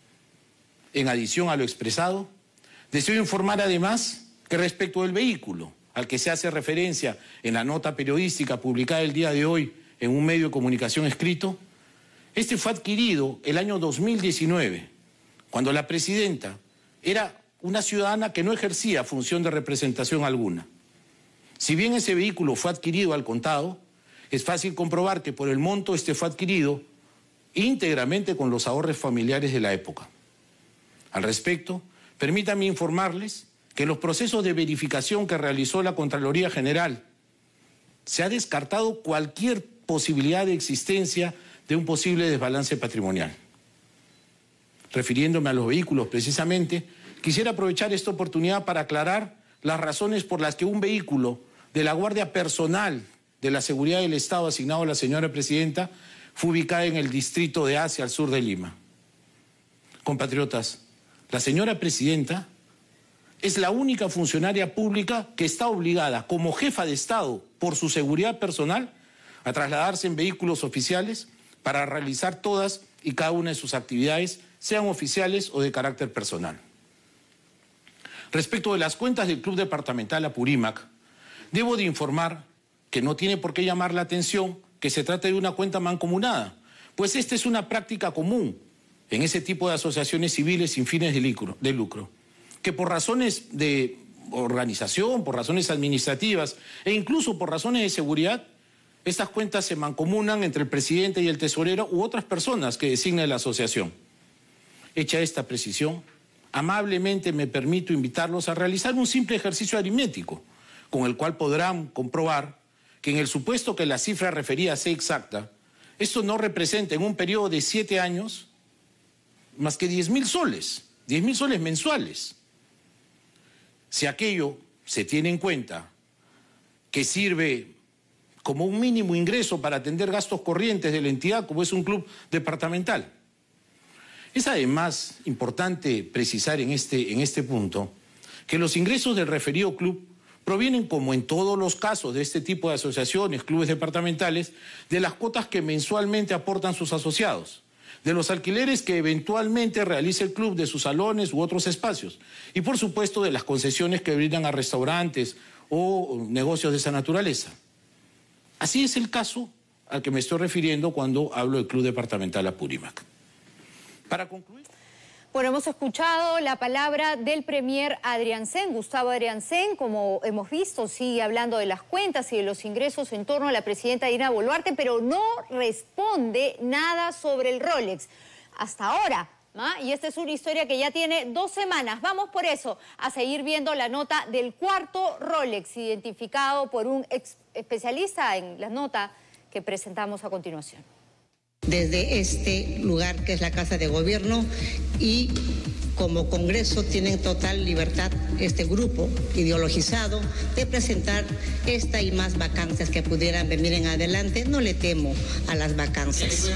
En adición a lo expresado, deseo informar además que respecto del vehículo al que se hace referencia en la nota periodística publicada el día de hoy en un medio de comunicación escrito, este fue adquirido el año dos mil diecinueve, cuando la presidenta era una ciudadana que no ejercía función de representación alguna. Si bien ese vehículo fue adquirido al contado, es fácil comprobar que por el monto este fue adquirido íntegramente con los ahorros familiares de la época. Al respecto, permítanme informarles que en los procesos de verificación que realizó la Contraloría General se ha descartado cualquier posibilidad de existencia de un posible desbalance patrimonial. Refiriéndome a los vehículos precisamente, quisiera aprovechar esta oportunidad para aclarar las razones por las que un vehículo de la Guardia Personal de la Seguridad del Estado asignado a la señora presidenta fue ubicado en el distrito de Asia, al sur de Lima. Compatriotas, la señora presidenta es la única funcionaria pública que está obligada, como jefa de Estado, por su seguridad personal, a trasladarse en vehículos oficiales para realizar todas y cada una de sus actividades, sean oficiales o de carácter personal. Respecto de las cuentas del Club Departamental Apurímac, debo de informar que no tiene por qué llamar la atención que se trate de una cuenta mancomunada, pues esta es una práctica común en ese tipo de asociaciones civiles sin fines de lucro, de lucro que por razones de organización, por razones administrativas e incluso por razones de seguridad, estas cuentas se mancomunan entre el presidente y el tesorero u otras personas que designa la asociación. Hecha esta precisión, amablemente me permito invitarlos a realizar un simple ejercicio aritmético, con el cual podrán comprobar que en el supuesto que la cifra referida sea exacta, esto no representa en un periodo de siete años más que diez mil soles, diez mil soles mensuales. Si aquello se tiene en cuenta que sirve como un mínimo ingreso para atender gastos corrientes de la entidad, como es un club departamental. Es además importante precisar en este, en este punto que los ingresos del referido club provienen, como en todos los casos de este tipo de asociaciones, clubes departamentales, de las cuotas que mensualmente aportan sus asociados, de los alquileres que eventualmente realice el club de sus salones u otros espacios, y por supuesto de las concesiones que brindan a restaurantes o negocios de esa naturaleza. Así es el caso al que me estoy refiriendo cuando hablo del Club Departamental Apurímac. Para concluir... Bueno, hemos escuchado la palabra del premier Adriancén, Gustavo Adriancén, como hemos visto, sigue hablando de las cuentas y de los ingresos en torno a la presidenta Dina Boluarte, pero no responde nada sobre el Rolex hasta ahora. ¿Ah? Y esta es una historia que ya tiene dos semanas. Vamos por eso a seguir viendo la nota del cuarto Rolex, identificado por un ex especialista en la nota que presentamos a continuación. Desde este lugar que es la Casa de Gobierno, y como Congreso tienen total libertad este grupo ideologizado de presentar esta y más vacancias que pudieran venir en adelante. No le temo a las vacancias.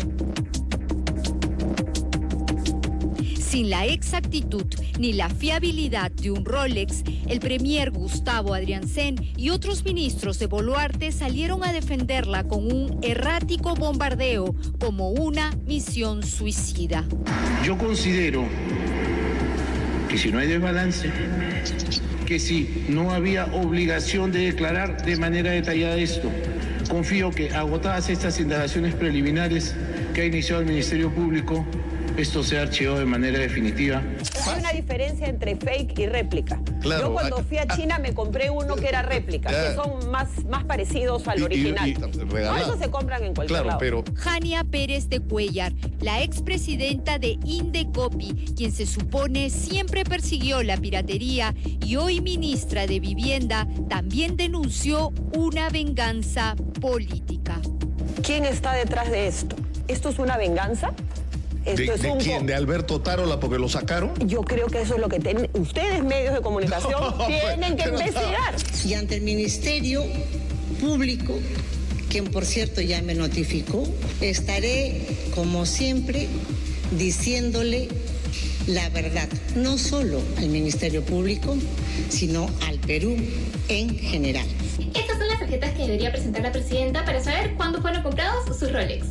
Sin la exactitud ni la fiabilidad de un Rolex, el premier Gustavo Adriancén y otros ministros de Boluarte salieron a defenderla con un errático bombardeo como una misión suicida. Yo considero que si no hay desbalance, que si no había obligación de declarar de manera detallada esto, confío que agotadas estas indagaciones preliminares que ha iniciado el Ministerio Público, esto se ha archivado de manera definitiva. Hay una diferencia entre fake y réplica. Claro, Yo cuando fui a China me compré uno que era réplica, claro, que son más, más parecidos al y, original. Y, y, no, eso se compran en cualquier claro, lado. Pero... Jania Pérez de Cuellar, la expresidenta de Indecopi, quien se supone siempre persiguió la piratería y hoy ministra de Vivienda, también denunció una venganza política. ¿Quién está detrás de esto? ¿Esto es una venganza? ¿De, de quién? ¿De Alberto Tarola porque lo sacaron? Yo creo que eso es lo que ten... ustedes, medios de comunicación, no, tienen que investigar. Y ante el Ministerio Público, quien por cierto ya me notificó, estaré, como siempre, diciéndole la verdad, no solo al Ministerio Público, sino al Perú en general. Estas son las tarjetas que debería presentar la presidenta para saber cuándo fueron comprados sus Rolex.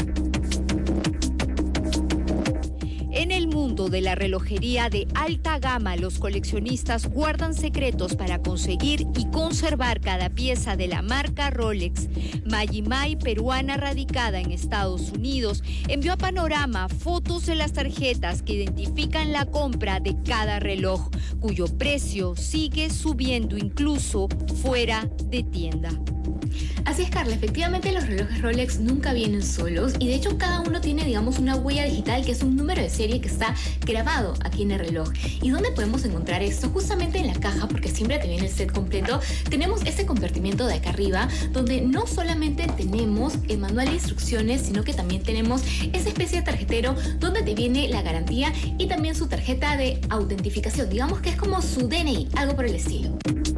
En el mundo de la relojería de alta gama, los coleccionistas guardan secretos para conseguir y conservar cada pieza de la marca Rolex. Mayimay, peruana radicada en Estados Unidos, envió a Panorama fotos de las tarjetas que identifican la compra de cada reloj, cuyo precio sigue subiendo incluso fuera de tienda. Así es, Carla, efectivamente los relojes Rolex nunca vienen solos y de hecho cada uno tiene, digamos, una huella digital que es un número de serie que está grabado aquí en el reloj. ¿Y dónde podemos encontrar esto? Justamente en la caja, porque siempre te viene el set completo. Tenemos este compartimento de acá arriba donde no solamente tenemos el manual de instrucciones, sino que también tenemos esa especie de tarjetero donde te viene la garantía y también su tarjeta de autentificación. Digamos que es como su D N I, algo por el estilo.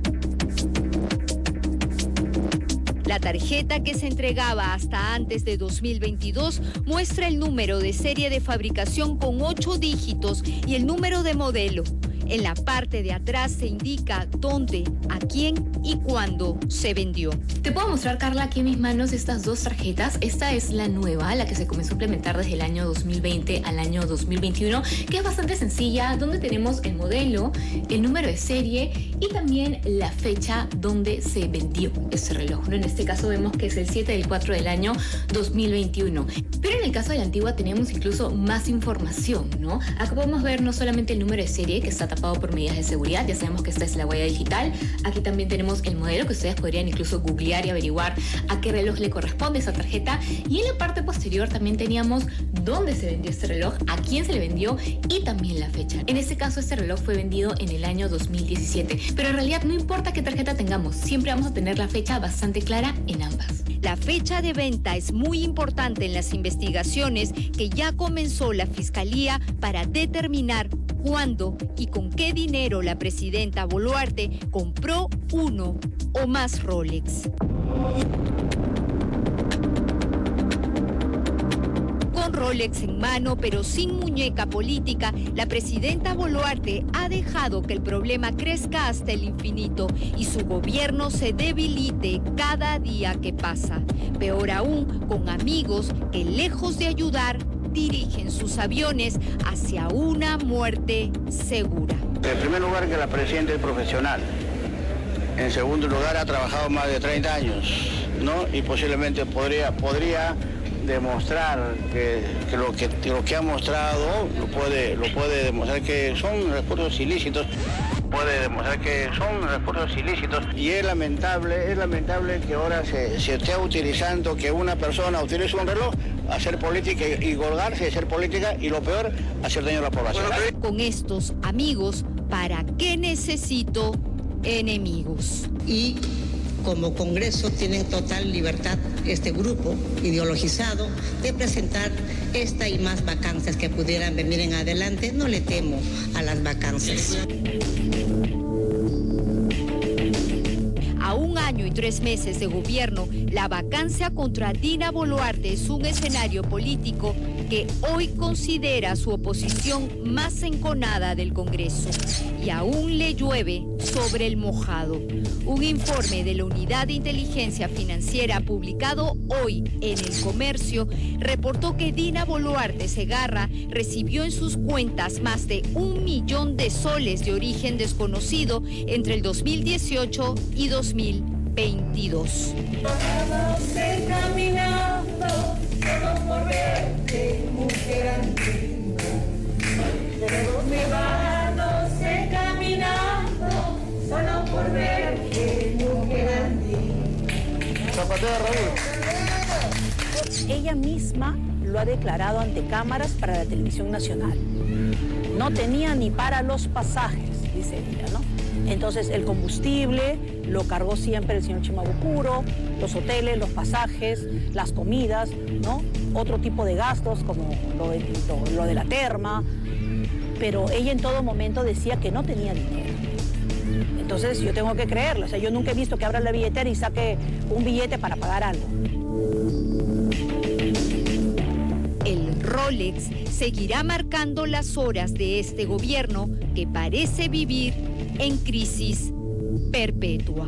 La tarjeta, que se entregaba hasta antes de dos mil veintidós, muestra el número de serie de fabricación con ocho dígitos y el número de modelo. En la parte de atrás se indica dónde, a quién y cuándo se vendió. Te puedo mostrar, Carla, aquí en mis manos estas dos tarjetas. Esta es la nueva, la que se comenzó a implementar desde el año dos mil veinte al año dos mil veintiuno, que es bastante sencilla, donde tenemos el modelo, el número de serie y también la fecha donde se vendió ese reloj, ¿no? En este caso vemos que es el siete del cuatro del año dos mil veintiuno. Pero en el caso de la antigua tenemos incluso más información, ¿no? Acá podemos ver no solamente el número de serie, que está tapado por medidas de seguridad. Ya sabemos que esta es la huella digital. Aquí también tenemos el modelo que ustedes podrían incluso googlear y averiguar a qué reloj le corresponde esa tarjeta. Y en la parte posterior también teníamos dónde se vendió este reloj, a quién se le vendió y también la fecha. En este caso, este reloj fue vendido en el año dos mil diecisiete. Pero en realidad no importa qué tarjeta tengamos, siempre vamos a tener la fecha bastante clara en ambas. La fecha de venta es muy importante en las investigaciones que ya comenzó la Fiscalía para determinar cuándo y con qué dinero la presidenta Boluarte compró uno o más Rolex. Con Rolex en mano, pero sin muñeca política, la presidenta Boluarte ha dejado que el problema crezca hasta el infinito y su gobierno se debilite cada día que pasa. Peor aún, con amigos que, lejos de ayudar, dirigen sus aviones hacia una muerte segura. En primer lugar, que la presidenta es profesional. En segundo lugar, ha trabajado más de treinta años, ¿no? Y posiblemente podría, podría demostrar que, que, lo que lo que ha mostrado lo puede, lo puede demostrar que son recursos ilícitos. Puede demostrar que son recursos ilícitos. Y es lamentable, es lamentable que ahora se, se esté utilizando, que una persona utilice un reloj a hacer política y, y colgarse, hacer política y lo peor, hacer daño a la población. Con estos amigos, ¿para qué necesito enemigos? Y como Congreso tienen total libertad este grupo ideologizado de presentar esta y más vacancias que pudieran venir en adelante. No le temo a las vacancias. A un año y tres meses de gobierno, la vacancia contra Dina Boluarte es un escenario político que hoy considera su oposición más enconada del Congreso y aún le llueve sobre el mojado. Un informe de la Unidad de Inteligencia Financiera publicado hoy en El Comercio reportó que Dina Boluarte Segarra recibió en sus cuentas más de un millón de soles de origen desconocido entre el dos mil dieciocho y dos mil veintidós. Vamos caminando, solo por verte, mujer antigua. Todos me vamos caminando, solo por verte, mujer antigua. Zapatero, Raúl. Ella misma lo ha declarado ante cámaras para la televisión nacional. No tenía ni para los pasajes, dice ella, ¿no? Entonces el combustible lo cargó siempre el señor Chimabukuro, los hoteles, los pasajes, las comidas, ¿no? Otro tipo de gastos como lo de, lo, lo de la terma, pero ella en todo momento decía que no tenía dinero. Entonces yo tengo que creerlo, o sea, yo nunca he visto que abra la billetera y saque un billete para pagar algo. El Rolex seguirá marcando las horas de este gobierno que parece vivir en crisis perpetua.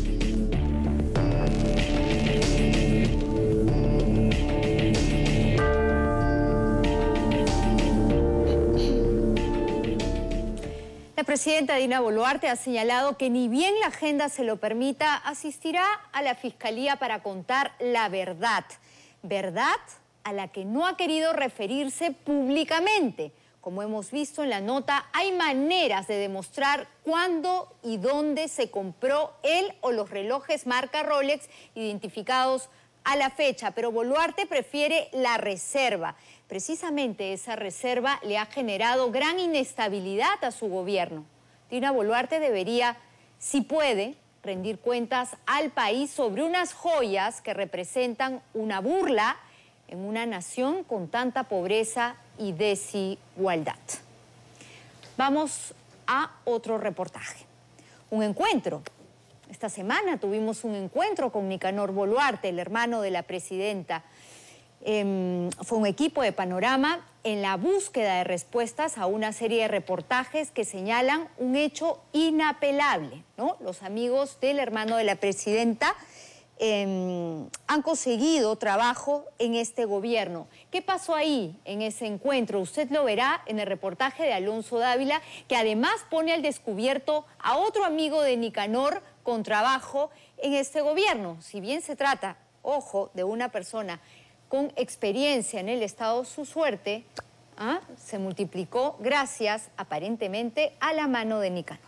La presidenta Dina Boluarte ha señalado que ni bien la agenda se lo permita, asistirá a la Fiscalía para contar la verdad. Verdad a la que no ha querido referirse públicamente. Como hemos visto en la nota, hay maneras de demostrar cuándo y dónde se compró él o los relojes marca Rolex identificados a la fecha, pero Boluarte prefiere la reserva. Precisamente esa reserva le ha generado gran inestabilidad a su gobierno. Dina Boluarte debería, si puede, rendir cuentas al país sobre unas joyas que representan una burla en una nación con tanta pobreza y desigualdad. Vamos a otro reportaje. Un encuentro. Esta semana tuvimos un encuentro con Nicanor Boluarte, el hermano de la presidenta. Eh, fue un equipo de Panorama en la búsqueda de respuestas a una serie de reportajes que señalan un hecho inapelable, ¿no? Los amigos del hermano de la presidenta Eh, han conseguido trabajo en este gobierno. ¿Qué pasó ahí en ese encuentro? Usted lo verá en el reportaje de Alonso Dávila, que además pone al descubierto a otro amigo de Nicanor con trabajo en este gobierno. Si bien se trata, ojo, de una persona con experiencia en el Estado, su suerte ¿ah? se multiplicó gracias, aparentemente, a la mano de Nicanor.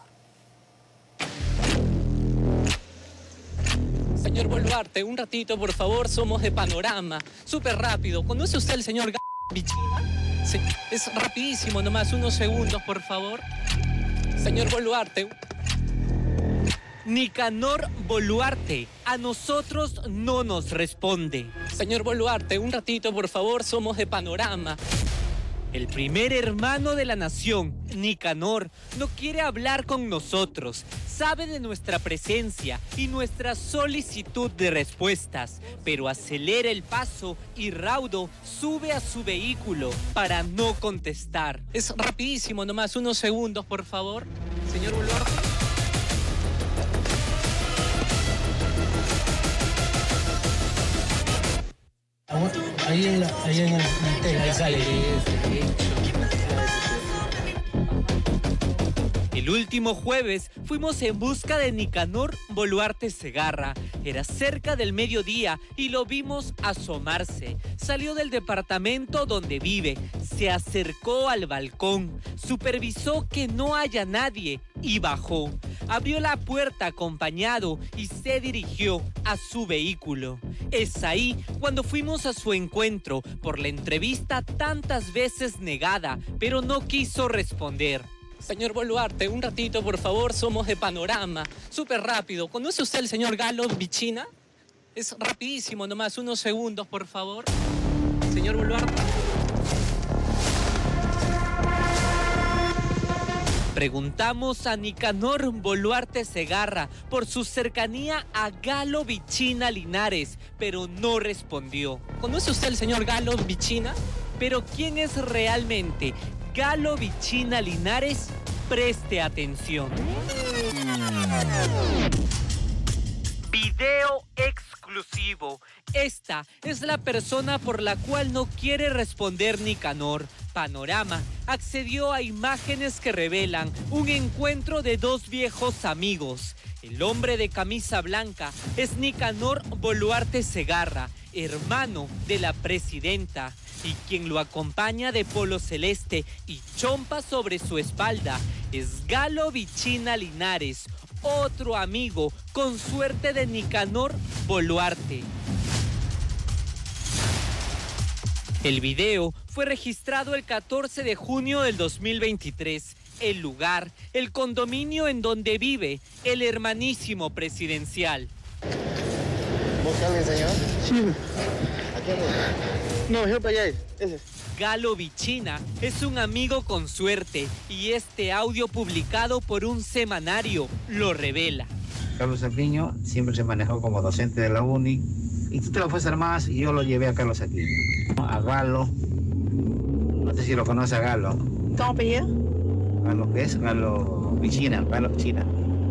Señor Boluarte, un ratito, por favor, somos de Panorama. Súper rápido. ¿Conoce usted al señor Bichina? Sí, es rapidísimo, nomás unos segundos, por favor. Señor Boluarte. Nicanor Boluarte, a nosotros no nos responde. Señor Boluarte, un ratito, por favor, somos de Panorama. El primer hermano de la nación, Nicanor, no quiere hablar con nosotros. Sabe de nuestra presencia y nuestra solicitud de respuestas, pero acelera el paso y raudo sube a su vehículo para no contestar. Es rapidísimo, nomás unos segundos, por favor. Señor Boluarte. Ahí en, la, ahí en el tela, ahí sale. El último jueves fuimos en busca de Nicanor Boluarte Segarra. Era cerca del mediodía y lo vimos asomarse. Salió del departamento donde vive, se acercó al balcón, supervisó que no haya nadie y bajó. Abrió la puerta acompañado y se dirigió a su vehículo. Es ahí cuando fuimos a su encuentro por la entrevista tantas veces negada, pero no quiso responder. Señor Boluarte, un ratito, por favor, somos de Panorama. Súper rápido. ¿Conoce usted al señor Galo Bichina? Es rapidísimo, nomás unos segundos, por favor. Señor Boluarte. Preguntamos a Nicanor Boluarte Segarra por su cercanía a Galo Bichina Linares, pero no respondió. ¿Conoce usted al señor Galo Bichina? Pero ¿quién es realmente Galo Bichina Linares? Preste atención. Video exclusivo. Esta es la persona por la cual no quiere responder Nicanor. Panorama accedió a imágenes que revelan un encuentro de dos viejos amigos. El hombre de camisa blanca es Nicanor Boluarte Segarra, hermano de la presidenta, y quien lo acompaña de polo celeste y chompa sobre su espalda es Galo Bichina Linares, otro amigo con suerte de Nicanor Boluarte. El video fue registrado el catorce de junio del dos mil veintitrés. El lugar, el condominio en donde vive el hermanísimo presidencial. ¿Busca alguien, señor? Sí. ¿A quién? No, yo para allá, ese. Galo Bichina es un amigo con suerte y este audio publicado por un semanario lo revela. Carlos Aquino siempre se manejó como docente de la uni y tú te lo fuiste más y yo lo llevé a Carlos Aquino. A Galo, no sé si lo conoce a Galo. ¿Cómo apellido? Galo, ¿qué es? Galo Bichina, Galo Bichina.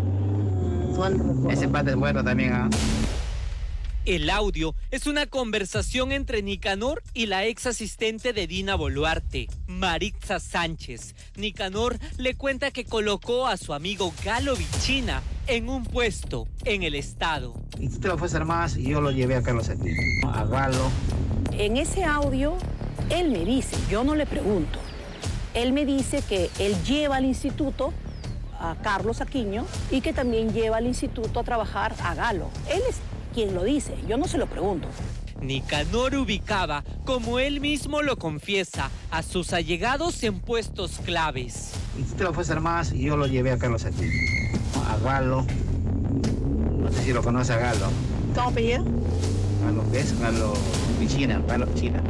Ese pata es bueno también, ¿ah? ¿eh? El audio es una conversación entre Nicanor y la ex asistente de Dina Boluarte, Maritza Sánchez. Nicanor le cuenta que colocó a su amigo Galo Bichina en un puesto en el estado. Y tú te lo fuiste más y yo lo llevé a Carlos Aquino. A Galo. En ese audio, él me dice, yo no le pregunto, él me dice que él lleva al instituto a Carlos Aquino y que también lleva al instituto a trabajar a Galo. Él es quien lo dice, yo no se lo pregunto. Nicanor ubicaba, como él mismo lo confiesa, a sus allegados en puestos claves. Y tú te lo fuiste más y yo lo llevé a Carlos Aquino. A Galo. No sé si lo conoce a Galo. ¿Cómo apellido? Galo, ¿qué es? Galo Bichina, Galo Bichina.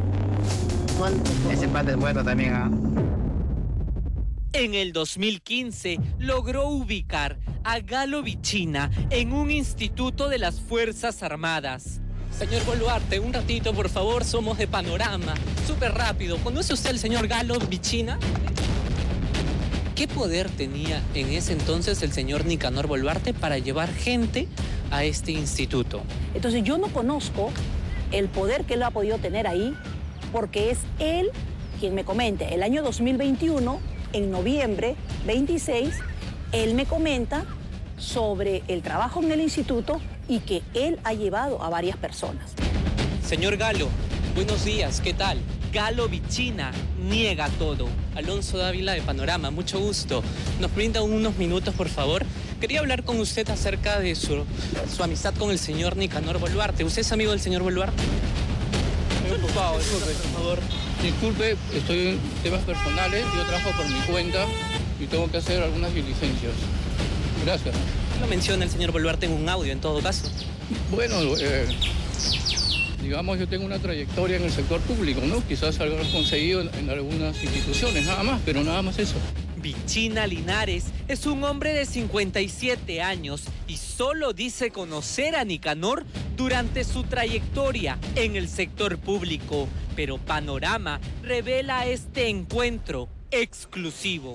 Ese pata es bueno también, ¿ah? ¿eh? En el dos mil quince logró ubicar a Galo Bichina en un instituto de las Fuerzas Armadas. Señor Boluarte, un ratito, por favor, somos de Panorama. Súper rápido. ¿Conoce usted al señor Galo Bichina? ¿Qué poder tenía en ese entonces el señor Nicanor Boluarte para llevar gente a este instituto? Entonces yo no conozco el poder que él ha podido tener ahí, porque es él quien me comenta. El año dos mil veintiuno, en noviembre veintiséis, él me comenta sobre el trabajo en el instituto y que él ha llevado a varias personas. Señor Galo, buenos días, ¿qué tal? Galo Vichina niega todo. Alonso Dávila de Panorama, mucho gusto. ¿Nos brinda unos minutos, por favor? Quería hablar con usted acerca de su, su amistad con el señor Nicanor Boluarte. ¿Usted es amigo del señor Boluarte? Estoy ocupado, disculpe, por favor. Disculpe, estoy en temas personales, yo trabajo por mi cuenta y tengo que hacer algunas diligencias. Gracias. Lo menciona el señor Boluarte en un audio, en todo caso. Bueno, eh, digamos, yo tengo una trayectoria en el sector público, ¿no? Quizás algo conseguido en, en algunas instituciones, nada más, pero nada más eso. Vichina Linares es un hombre de cincuenta y siete años y solo dice conocer a Nicanor durante su trayectoria en el sector público. Pero Panorama revela este encuentro exclusivo.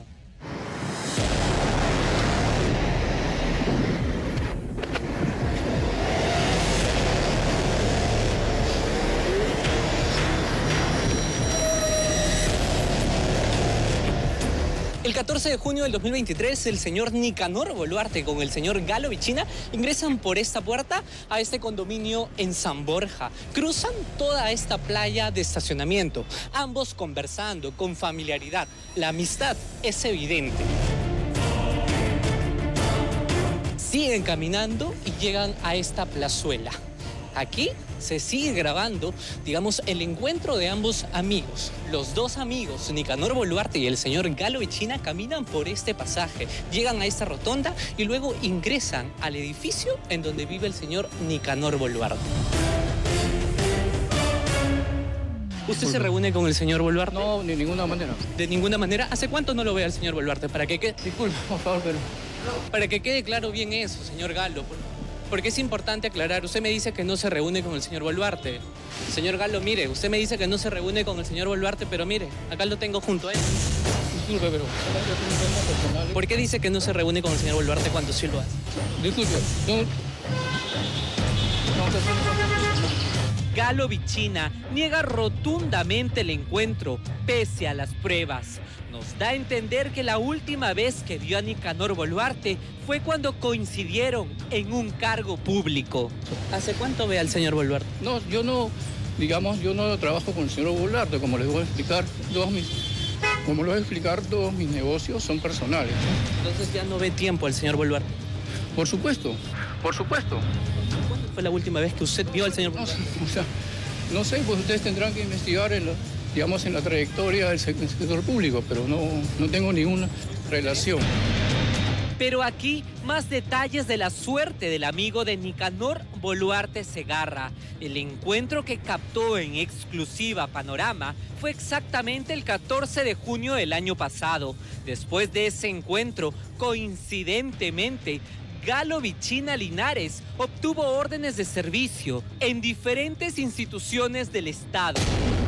El catorce de junio del dos mil veintitrés, el señor Nicanor Boluarte con el señor Galo Vichina ingresan por esta puerta a este condominio en San Borja. Cruzan toda esta playa de estacionamiento, ambos conversando con familiaridad. La amistad es evidente. Siguen caminando y llegan a esta plazuela. Aquí se sigue grabando, digamos, el encuentro de ambos amigos. Los dos amigos, Nicanor Boluarte y el señor Galo Vichina, caminan por este pasaje, llegan a esta rotonda y luego ingresan al edificio en donde vive el señor Nicanor Boluarte. ¿Usted se reúne con el señor Boluarte? No, de ninguna manera. ¿De ninguna manera? ¿Hace cuánto no lo ve al señor Boluarte? Para que quede... Disculpe, por favor, pero... Para que quede claro bien eso, señor Galo. Porque es importante aclarar, usted me dice que no se reúne con el señor Boluarte. Señor Galo, mire, usted me dice que no se reúne con el señor Boluarte, pero mire, acá lo tengo junto a él. Disculpe, pero... ¿Por qué dice que no se reúne con el señor Boluarte cuando sí lo hace? Disculpe, no... Galo Vichina niega rotundamente el encuentro, pese a las pruebas. Nos da a entender que la última vez que vio a Nicanor Boluarte fue cuando coincidieron en un cargo público. ¿Hace cuánto ve al señor Boluarte? No, yo no, digamos, yo no trabajo con el señor Boluarte, como les voy a explicar, todos mis, como les voy a explicar, todos mis negocios son personales. Entonces ya no ve tiempo al señor Boluarte. Por supuesto, por supuesto. ¿Cuándo fue la última vez que usted vio al señor Boluarte? No, o sea, no sé, pues ustedes tendrán que investigar en la... digamos, en la trayectoria del sector público, pero no, no tengo ninguna relación. Pero aquí, más detalles de la suerte del amigo de Nicanor Boluarte Segarra. El encuentro que captó en exclusiva Panorama fue exactamente el catorce de junio del año pasado. Después de ese encuentro, coincidentemente, Galo Vichina Linares obtuvo órdenes de servicio en diferentes instituciones del Estado.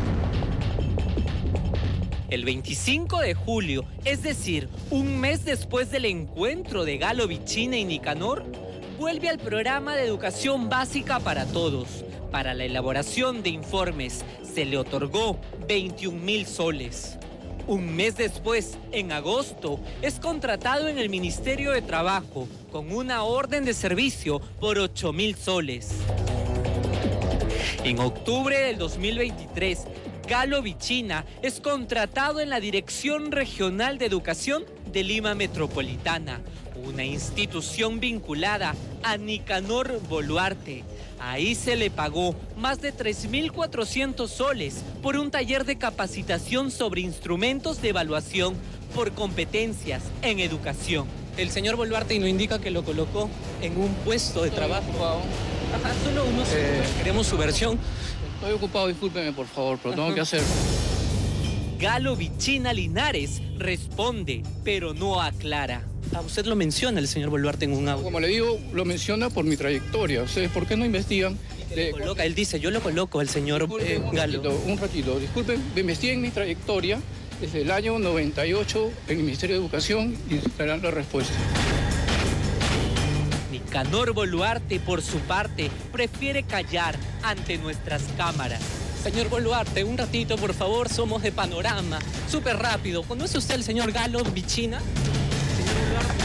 El veinticinco de julio, es decir, un mes después del encuentro de Galo Vichina y Nicanor, vuelve al programa de educación básica para todos. Para la elaboración de informes se le otorgó veintiún mil soles. Un mes después, en agosto, es contratado en el Ministerio de Trabajo con una orden de servicio por ocho mil soles. En octubre del dos mil veintitrés, Galo Vichina es contratado en la Dirección Regional de Educación de Lima Metropolitana, una institución vinculada a Nicanor Boluarte. Ahí se le pagó más de tres mil cuatrocientos soles por un taller de capacitación sobre instrumentos de evaluación por competencias en educación. El señor Boluarte nos indica que lo colocó en un puesto de trabajo. Ajá, solo unos Eh, queremos su versión. Estoy ocupado, discúlpeme, por favor, pero tengo que hacer. Galo Vichina Linares responde, pero no aclara. Ah, usted lo menciona, el señor Boluarte, en un audio. Como le digo, lo menciona por mi trayectoria. ¿Ustedes por qué no investigan? Lo coloca, él dice, yo lo coloco al señor eh, un Galo. ratito, un ratito, disculpen, investiguen mi trayectoria desde el año noventa y ocho en el Ministerio de Educación y darán la respuesta. Nicanor Boluarte, por su parte, prefiere callar ante nuestras cámaras. Señor Boluarte, un ratito, por favor, somos de Panorama. Súper rápido. ¿Conoce usted al señor Galo Vichina? Señor Boluarte.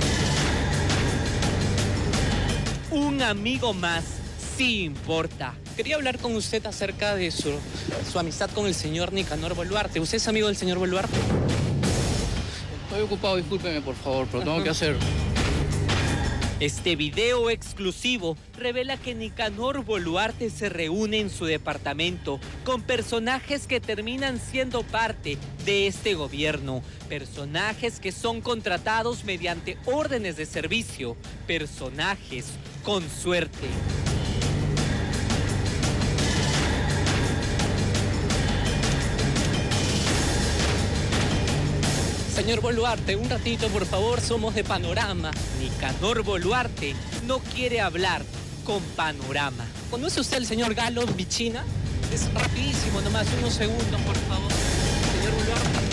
Un amigo más, sí importa. Quería hablar con usted acerca de su, su amistad con el señor Nicanor Boluarte. ¿Usted es amigo del señor Boluarte? Estoy ocupado, discúlpeme por favor, pero tengo que hacer. Este video exclusivo revela que Nicanor Boluarte se reúne en su departamento con personajes que terminan siendo parte de este gobierno. Personajes que son contratados mediante órdenes de servicio. Personajes con suerte. Señor Boluarte, un ratito, por favor, somos de Panorama. Nicanor Boluarte no quiere hablar con Panorama. ¿Conoce usted al señor Galo Bichina? Es rapidísimo, nomás unos segundos, por favor. Señor Boluarte.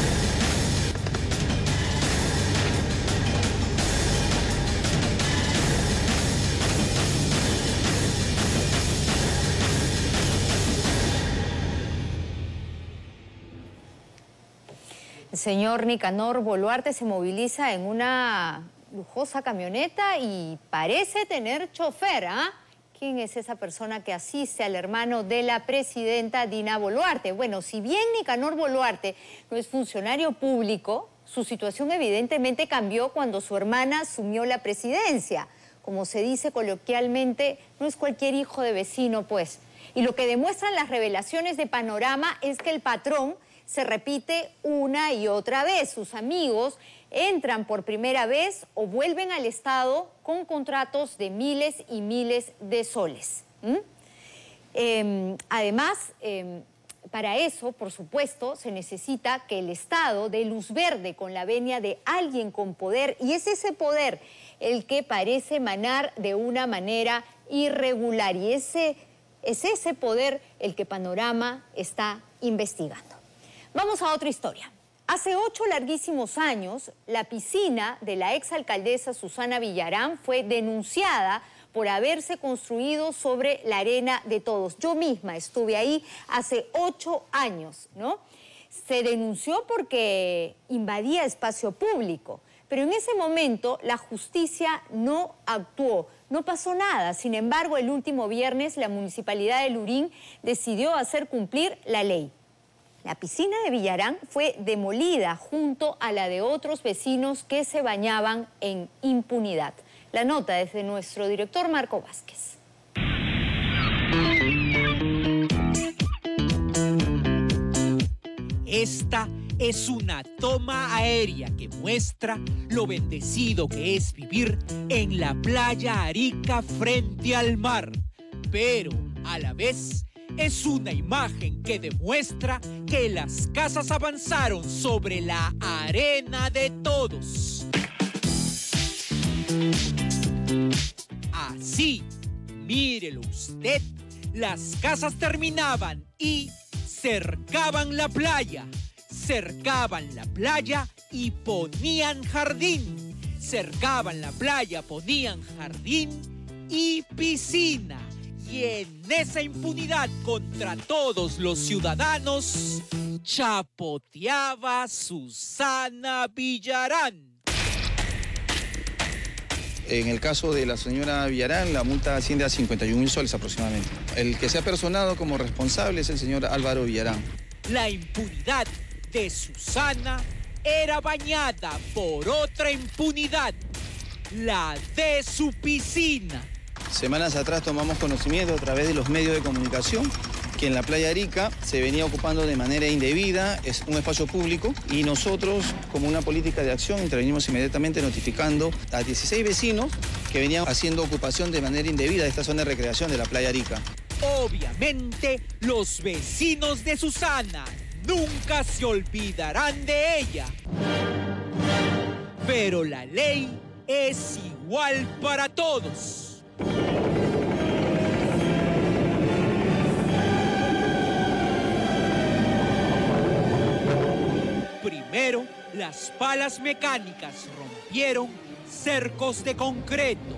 El señor Nicanor Boluarte se moviliza en una lujosa camioneta y parece tener chofer, ¿ah? ¿Quién es esa persona que asiste al hermano de la presidenta Dina Boluarte? Bueno, si bien Nicanor Boluarte no es funcionario público, su situación evidentemente cambió cuando su hermana asumió la presidencia. Como se dice coloquialmente, no es cualquier hijo de vecino, pues. Y lo que demuestran las revelaciones de Panorama es que el patrón se repite una y otra vez. Sus amigos entran por primera vez o vuelven al Estado con contratos de miles y miles de soles. ¿Mm? Eh, además, eh, para eso, por supuesto, se necesita que el Estado dé luz verde con la venia de alguien con poder, y es ese poder el que parece emanar de una manera irregular, y ese, es ese poder el que Panorama está investigando. Vamos a otra historia. Hace ocho larguísimos años, la piscina de la exalcaldesa Susana Villarán fue denunciada por haberse construido sobre la arena de todos. Yo misma estuve ahí hace ocho años, ¿no? Se denunció porque invadía espacio público, pero en ese momento la justicia no actuó, no pasó nada. Sin embargo, el último viernes la Municipalidad de Lurín decidió hacer cumplir la ley. La piscina de Villarán fue demolida junto a la de otros vecinos que se bañaban en impunidad. La nota es de nuestro director Marco Vázquez. Esta es una toma aérea que muestra lo bendecido que es vivir en la playa Arica frente al mar, pero a la vez es una imagen que demuestra que las casas avanzaron sobre la arena de todos. Así, mírelo usted, las casas terminaban y cercaban la playa. Cercaban la playa y ponían jardín. Cercaban la playa, ponían jardín y piscina. Y en esa impunidad contra todos los ciudadanos, chapoteaba Susana Villarán. En el caso de la señora Villarán, la multa asciende a cincuenta y un mil soles aproximadamente. El que se ha personado como responsable es el señor Álvaro Villarán. La impunidad de Susana era bañada por otra impunidad, la de su piscina. Semanas atrás tomamos conocimiento a través de los medios de comunicación que en la playa Arica se venía ocupando de manera indebida, es un espacio público, y nosotros, como una política de acción, intervenimos inmediatamente notificando a dieciséis vecinos que venían haciendo ocupación de manera indebida de esta zona de recreación de la playa Arica. Obviamente, los vecinos de Susana nunca se olvidarán de ella. Pero la ley es igual para todos. Primero, las palas mecánicas rompieron cercos de concreto.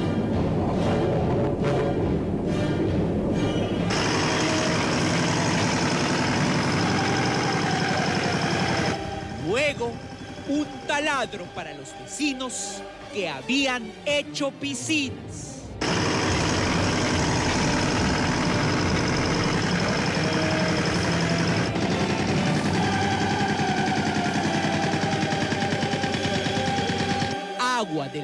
Luego, un taladro para los vecinos que habían hecho piscinas.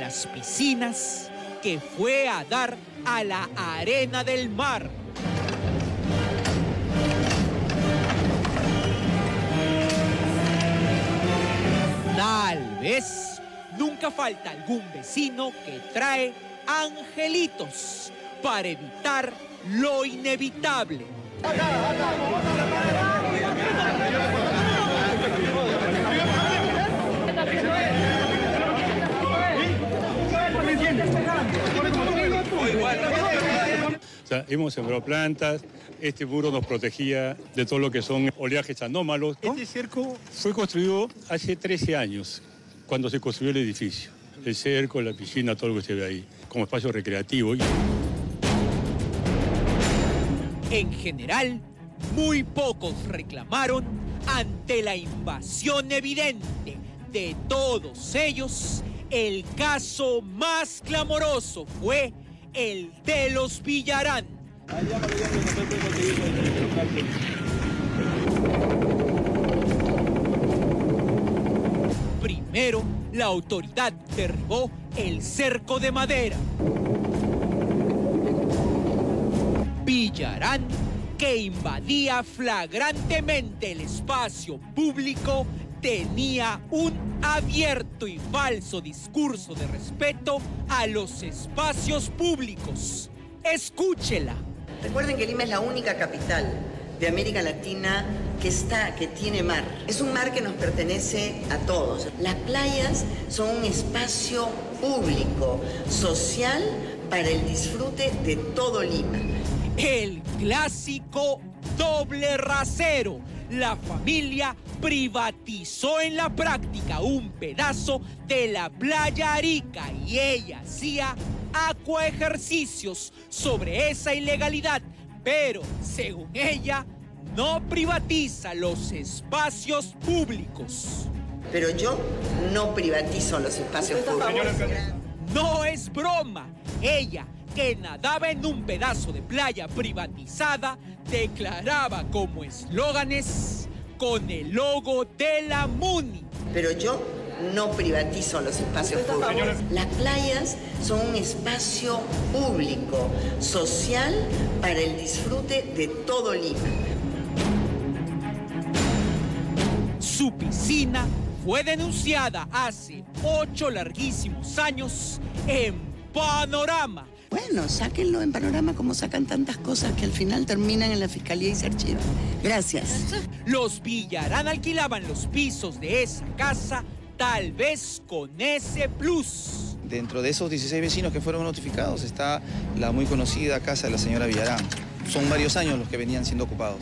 las piscinas que fue a dar a la arena del mar. Tal vez nunca falta algún vecino que trae angelitos para evitar lo inevitable. O sea, hemos sembrado plantas, este muro nos protegía de todo lo que son oleajes anómalos. Este cerco fue construido hace trece años, cuando se construyó el edificio. El cerco, la piscina, todo lo que se ve ahí, como espacio recreativo. En general, muy pocos reclamaron ante la invasión evidente de todos ellos. El caso más clamoroso fue el de los Villarán. Primero, la autoridad derribó el cerco de madera. Villarán, que invadía flagrantemente el espacio público, tenía un abierto y falso discurso de respeto a los espacios públicos. Escúchela. Recuerden que Lima es la única capital de América Latina que está, que tiene mar. Es un mar que nos pertenece a todos. Las playas son un espacio público, social, para el disfrute de todo Lima. El clásico doble rasero. La familia privatizó en la práctica un pedazo de la playa Arica y ella hacía acuaejercicios sobre esa ilegalidad, pero según ella no privatiza los espacios públicos. Pero yo no privatizo los espacios públicos. No es broma. Ella, que nadaba en un pedazo de playa privatizada, declaraba como eslóganes con el logo de la MUNI. Pero yo no privatizo los espacios públicos. Las playas son un espacio público, social, para el disfrute de todo Lima. Su piscina fue denunciada hace ocho larguísimos años en Panorama. Bueno, sáquenlo en Panorama como sacan tantas cosas que al final terminan en la fiscalía y se archivan. Gracias. Los Villarán alquilaban los pisos de esa casa, tal vez con ese plus. Dentro de esos dieciséis vecinos que fueron notificados está la muy conocida casa de la señora Villarán. Son varios años los que venían siendo ocupados.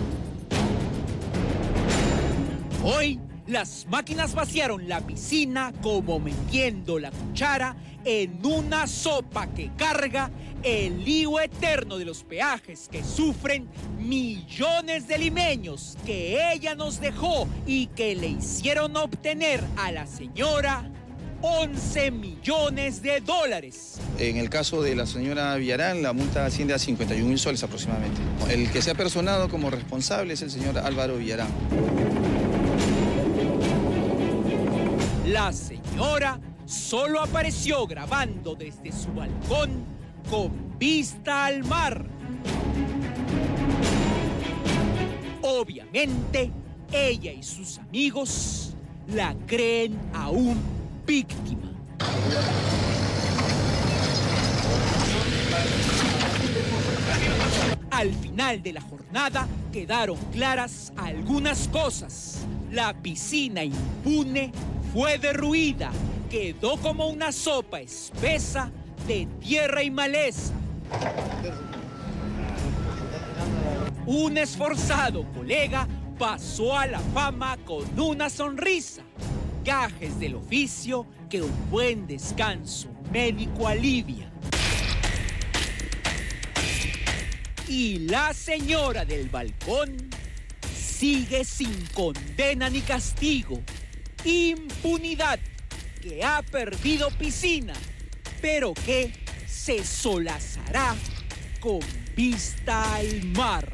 Hoy, las máquinas vaciaron la piscina como metiendo la cuchara en una sopa que carga el lío eterno de los peajes que sufren millones de limeños que ella nos dejó y que le hicieron obtener a la señora once millones de dólares. En el caso de la señora Villarán, la multa asciende a cincuenta y un mil soles aproximadamente. El que se ha personado como responsable es el señor Álvaro Villarán. La señora solo apareció grabando desde su balcón con vista al mar. Obviamente, ella y sus amigos la creen aún víctima. Al final de la jornada quedaron claras algunas cosas. La piscina impune fue derruida, quedó como una sopa espesa de tierra y maleza. Un esforzado colega pasó a la fama con una sonrisa. Gajes del oficio que un buen descanso médico alivia. Y la señora del balcón sigue sin condena ni castigo. Impunidad que ha perdido piscina, pero que se solazará con vista al mar.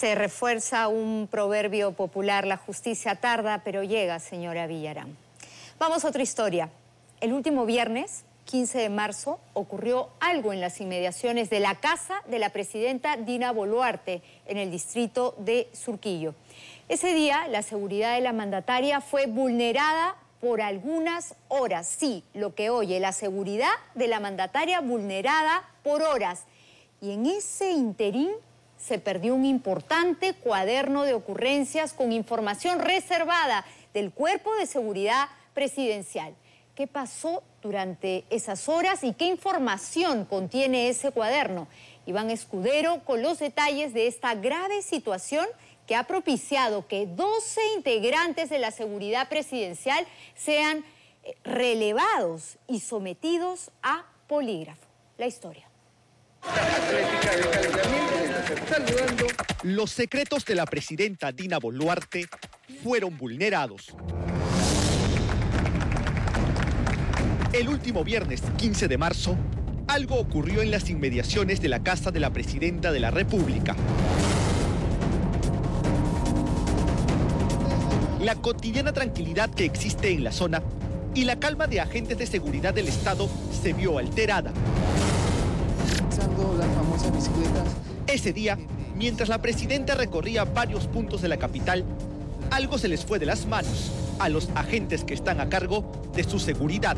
Se refuerza un proverbio popular: la justicia tarda, pero llega, señora Villarán. Vamos a otra historia. El último viernes, quince de marzo, ocurrió algo en las inmediaciones de la casa de la presidenta Dina Boluarte, en el distrito de Surquillo. Ese día, la seguridad de la mandataria fue vulnerada por algunas horas. Sí, lo que oye, la seguridad de la mandataria vulnerada por horas. Y en ese interín se perdió un importante cuaderno de ocurrencias con información reservada del Cuerpo de Seguridad Presidencial. ¿Qué pasó durante esas horas y qué información contiene ese cuaderno? Iván Escudero con los detalles de esta grave situación que ha propiciado que doce integrantes de la seguridad presidencial sean relevados y sometidos a polígrafo. La historia. Los secretos de la presidenta Dina Boluarte fueron vulnerados. El último viernes quince de marzo, algo ocurrió en las inmediaciones de la casa de la presidenta de la República. La cotidiana tranquilidad que existe en la zona y la calma de agentes de seguridad del Estado se vio alterada. Las famosas bicicletas. Ese día, mientras la presidenta recorría varios puntos de la capital, algo se les fue de las manos a los agentes que están a cargo de su seguridad.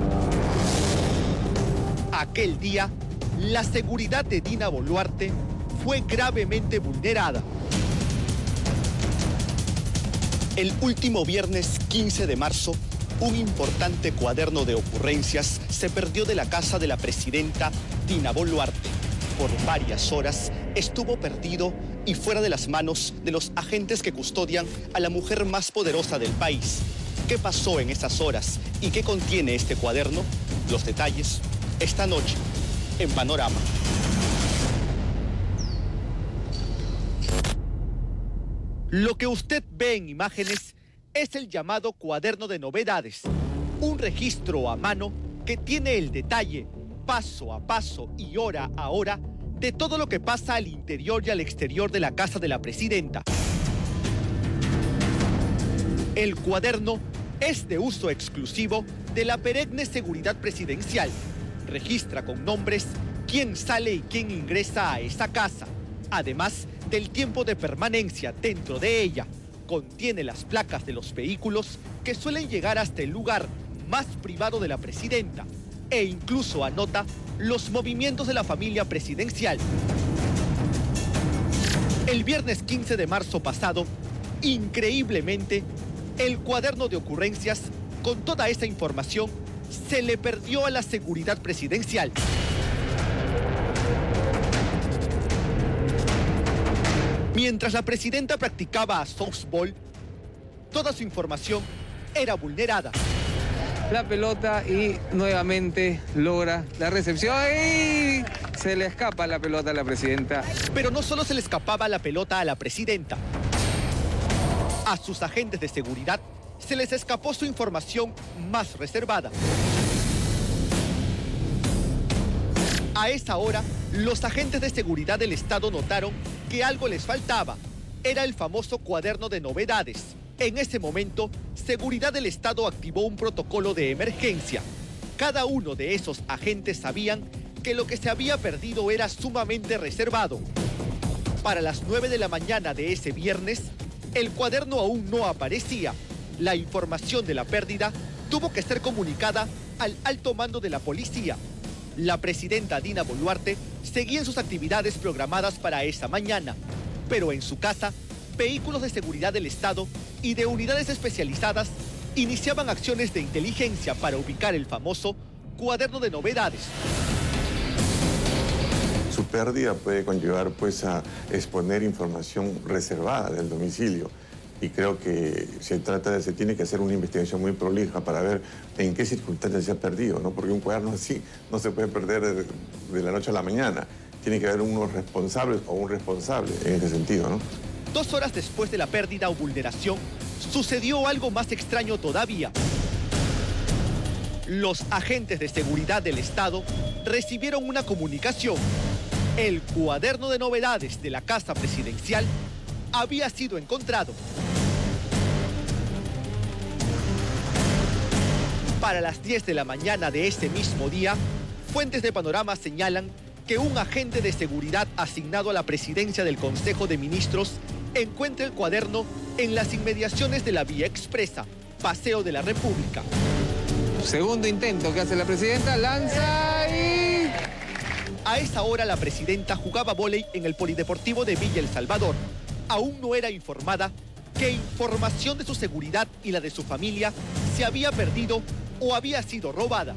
Aquel día, la seguridad de Dina Boluarte fue gravemente vulnerada. El último viernes quince de marzo, un importante cuaderno de ocurrencias se perdió de la casa de la presidenta Dina Boluarte. Por varias horas estuvo perdido y fuera de las manos de los agentes que custodian a la mujer más poderosa del país. ¿Qué pasó en esas horas y qué contiene este cuaderno? Los detalles esta noche en Panorama. Lo que usted ve en imágenes es el llamado cuaderno de novedades, un registro a mano que tiene el detalle, paso a paso y hora a hora, de todo lo que pasa al interior y al exterior de la casa de la presidenta. El cuaderno es de uso exclusivo de la perenne seguridad presidencial. Registra con nombres quién sale y quién ingresa a esa casa, además del tiempo de permanencia dentro de ella. Contiene las placas de los vehículos que suelen llegar hasta el lugar más privado de la presidenta e incluso anota los movimientos de la familia presidencial. El viernes quince de marzo pasado, increíblemente, el cuaderno de ocurrencias con toda esa información se le perdió a la seguridad presidencial. Mientras la presidenta practicaba softball, toda su información era vulnerada. La pelota y nuevamente logra la recepción y se le escapa la pelota a la presidenta. Pero no solo se le escapaba la pelota a la presidenta. A sus agentes de seguridad se les escapó su información más reservada. A esa hora, los agentes de seguridad del Estado notaron que algo les faltaba. Era el famoso cuaderno de novedades. En ese momento, Seguridad del Estado activó un protocolo de emergencia. Cada uno de esos agentes sabían que lo que se había perdido era sumamente reservado. Para las nueve de la mañana de ese viernes, el cuaderno aún no aparecía. La información de la pérdida tuvo que ser comunicada al alto mando de la policía. La presidenta Dina Boluarte seguía en sus actividades programadas para esa mañana, pero en su casa, vehículos de seguridad del Estado y de unidades especializadas iniciaban acciones de inteligencia para ubicar el famoso cuaderno de novedades. Su pérdida puede conllevar pues a exponer información reservada del domicilio. Y creo que se trata de, se tiene que hacer una investigación muy prolija para ver en qué circunstancias se ha perdido, ¿no? Porque un cuaderno así no se puede perder de, de la noche a la mañana. Tiene que haber unos responsables o un responsable en ese sentido, ¿no? Dos horas después de la pérdida o vulneración, sucedió algo más extraño todavía. Los agentes de seguridad del Estado recibieron una comunicación. El cuaderno de novedades de la Casa Presidencial había sido encontrado. Para las diez de la mañana de ese mismo día, fuentes de Panorama señalan que un agente de seguridad asignado a la presidencia del Consejo de Ministros encuentra el cuaderno en las inmediaciones de la Vía Expresa, Paseo de la República. Segundo intento que hace la presidenta, lanza y... A esa hora la presidenta jugaba vóley en el Polideportivo de Villa El Salvador. Aún no era informada que información de su seguridad y la de su familia se había perdido o había sido robada.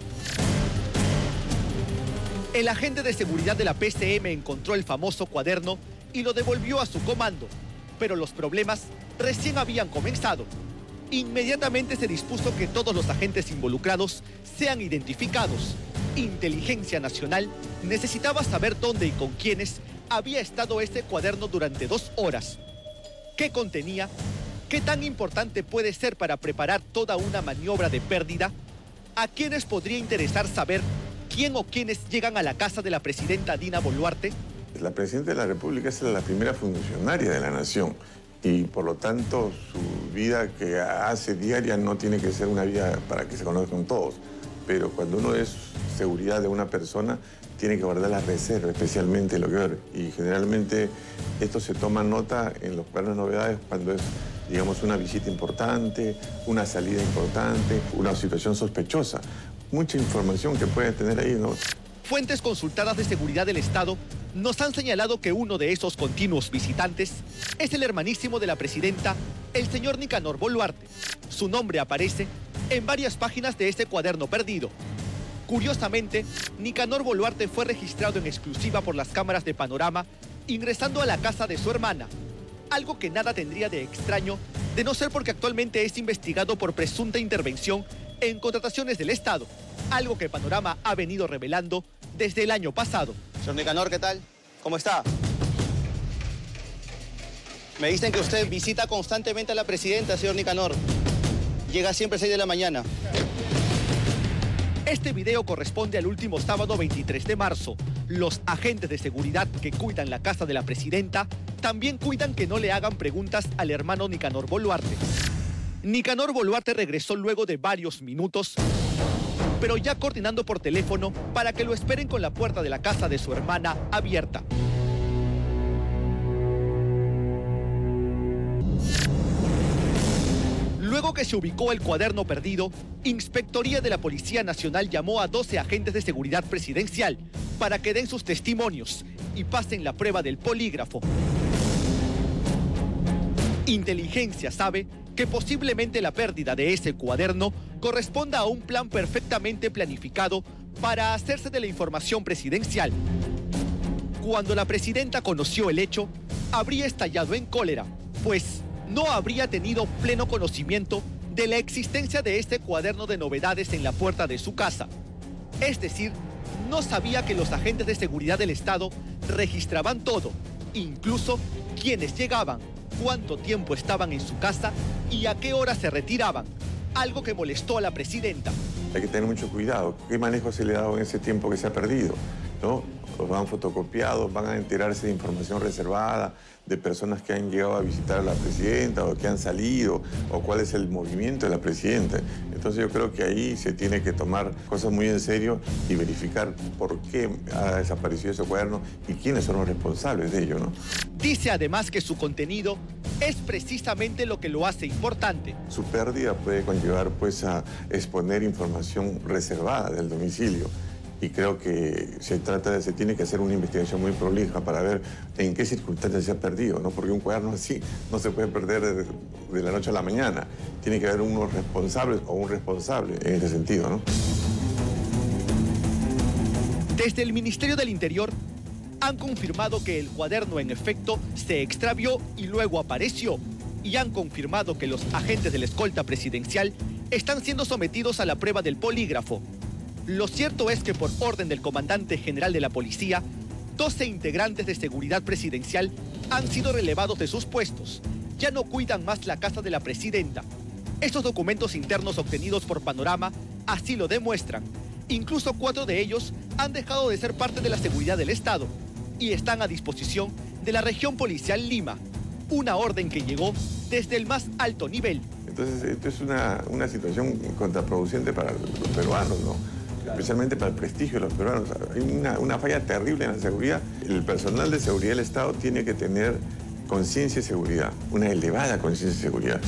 El agente de seguridad de la P C M encontró el famoso cuaderno y lo devolvió a su comando, pero los problemas recién habían comenzado. Inmediatamente se dispuso que todos los agentes involucrados sean identificados. Inteligencia Nacional necesitaba saber dónde y con quiénes había estado este cuaderno durante dos horas. ¿Qué contenía? ¿Qué tan importante puede ser para preparar toda una maniobra de pérdida? ¿A quiénes podría interesar saber quién o quiénes llegan a la casa de la presidenta Dina Boluarte? La presidenta de la República es la primera funcionaria de la nación y por lo tanto su vida que hace diaria no tiene que ser una vida para que se conozcan todos. Pero cuando uno es seguridad de una persona, tiene que guardar la reserva, especialmente lo que ver. Y generalmente esto se toma nota en los planes de novedades cuando es, digamos, una visita importante, una salida importante, una situación sospechosa. Mucha información que puede tener ahí, ¿no? Fuentes consultadas de seguridad del Estado nos han señalado que uno de esos continuos visitantes es el hermanísimo de la presidenta, el señor Nicanor Boluarte. Su nombre aparece en varias páginas de este cuaderno perdido. Curiosamente, Nicanor Boluarte fue registrado en exclusiva por las cámaras de Panorama ingresando a la casa de su hermana, algo que nada tendría de extraño de no ser porque actualmente es investigado por presunta intervención en contrataciones del Estado, algo que Panorama ha venido revelando desde el año pasado. Señor Nicanor, ¿qué tal? ¿Cómo está? Me dicen que usted visita constantemente a la presidenta, señor Nicanor. Llega siempre a seis de la mañana. Este video corresponde al último sábado veintitrés de marzo. Los agentes de seguridad que cuidan la casa de la presidenta también cuidan que no le hagan preguntas al hermano Nicanor Boluarte. Nicanor Boluarte regresó luego de varios minutos, pero ya coordinando por teléfono para que lo esperen con la puerta de la casa de su hermana abierta. Luego que se ubicó el cuaderno perdido, Inspectoría de la Policía Nacional llamó a doce agentes de seguridad presidencial para que den sus testimonios y pasen la prueba del polígrafo. Inteligencia sabe que posiblemente la pérdida de ese cuaderno corresponda a un plan perfectamente planificado para hacerse de la información presidencial. Cuando la presidenta conoció el hecho, habría estallado en cólera, pues no habría tenido pleno conocimiento de la existencia de este cuaderno de novedades en la puerta de su casa. Es decir, no sabía que los agentes de seguridad del Estado registraban todo, incluso quiénes llegaban, cuánto tiempo estaban en su casa y a qué hora se retiraban, algo que molestó a la presidenta. Hay que tener mucho cuidado. ¿Qué manejo se le ha dado en ese tiempo que se ha perdido? ¿No? Los van fotocopiados, van a enterarse de información reservada, de personas que han llegado a visitar a la presidenta o que han salido, o cuál es el movimiento de la presidenta. Entonces yo creo que ahí se tiene que tomar cosas muy en serio y verificar por qué ha desaparecido ese cuaderno y quiénes son los responsables de ello, ¿no? Dice además que su contenido es precisamente lo que lo hace importante. Su pérdida puede conllevar pues a exponer información reservada del domicilio. Y creo que se trata de, se tiene que hacer una investigación muy prolija para ver en qué circunstancias se ha perdido, ¿no? Porque un cuaderno así no se puede perder de, de la noche a la mañana. Tiene que haber unos responsables o un responsable en ese sentido, ¿no? Desde el Ministerio del Interior han confirmado que el cuaderno en efecto se extravió y luego apareció. Y han confirmado que los agentes de la escolta presidencial están siendo sometidos a la prueba del polígrafo. Lo cierto es que por orden del comandante general de la policía, doce integrantes de seguridad presidencial han sido relevados de sus puestos. Ya no cuidan más la casa de la presidenta. Estos documentos internos obtenidos por Panorama así lo demuestran. Incluso cuatro de ellos han dejado de ser parte de la seguridad del Estado. y están a disposición de la región policial Lima, una orden que llegó desde el más alto nivel. Entonces, esto es una, una situación contraproducente para los peruanos, ¿no? Especialmente para el prestigio de los peruanos. Hay una, una falla terrible en la seguridad. El personal de seguridad del Estado tiene que tener conciencia de seguridad, una elevada conciencia de seguridad.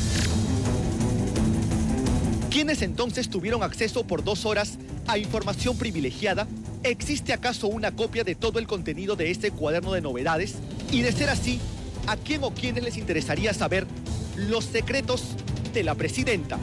¿Quiénes entonces tuvieron acceso por dos horas a información privilegiada? ¿Existe acaso una copia de todo el contenido de este cuaderno de novedades? Y de ser así, ¿a quién o quiénes les interesaría saber los secretos de la presidenta?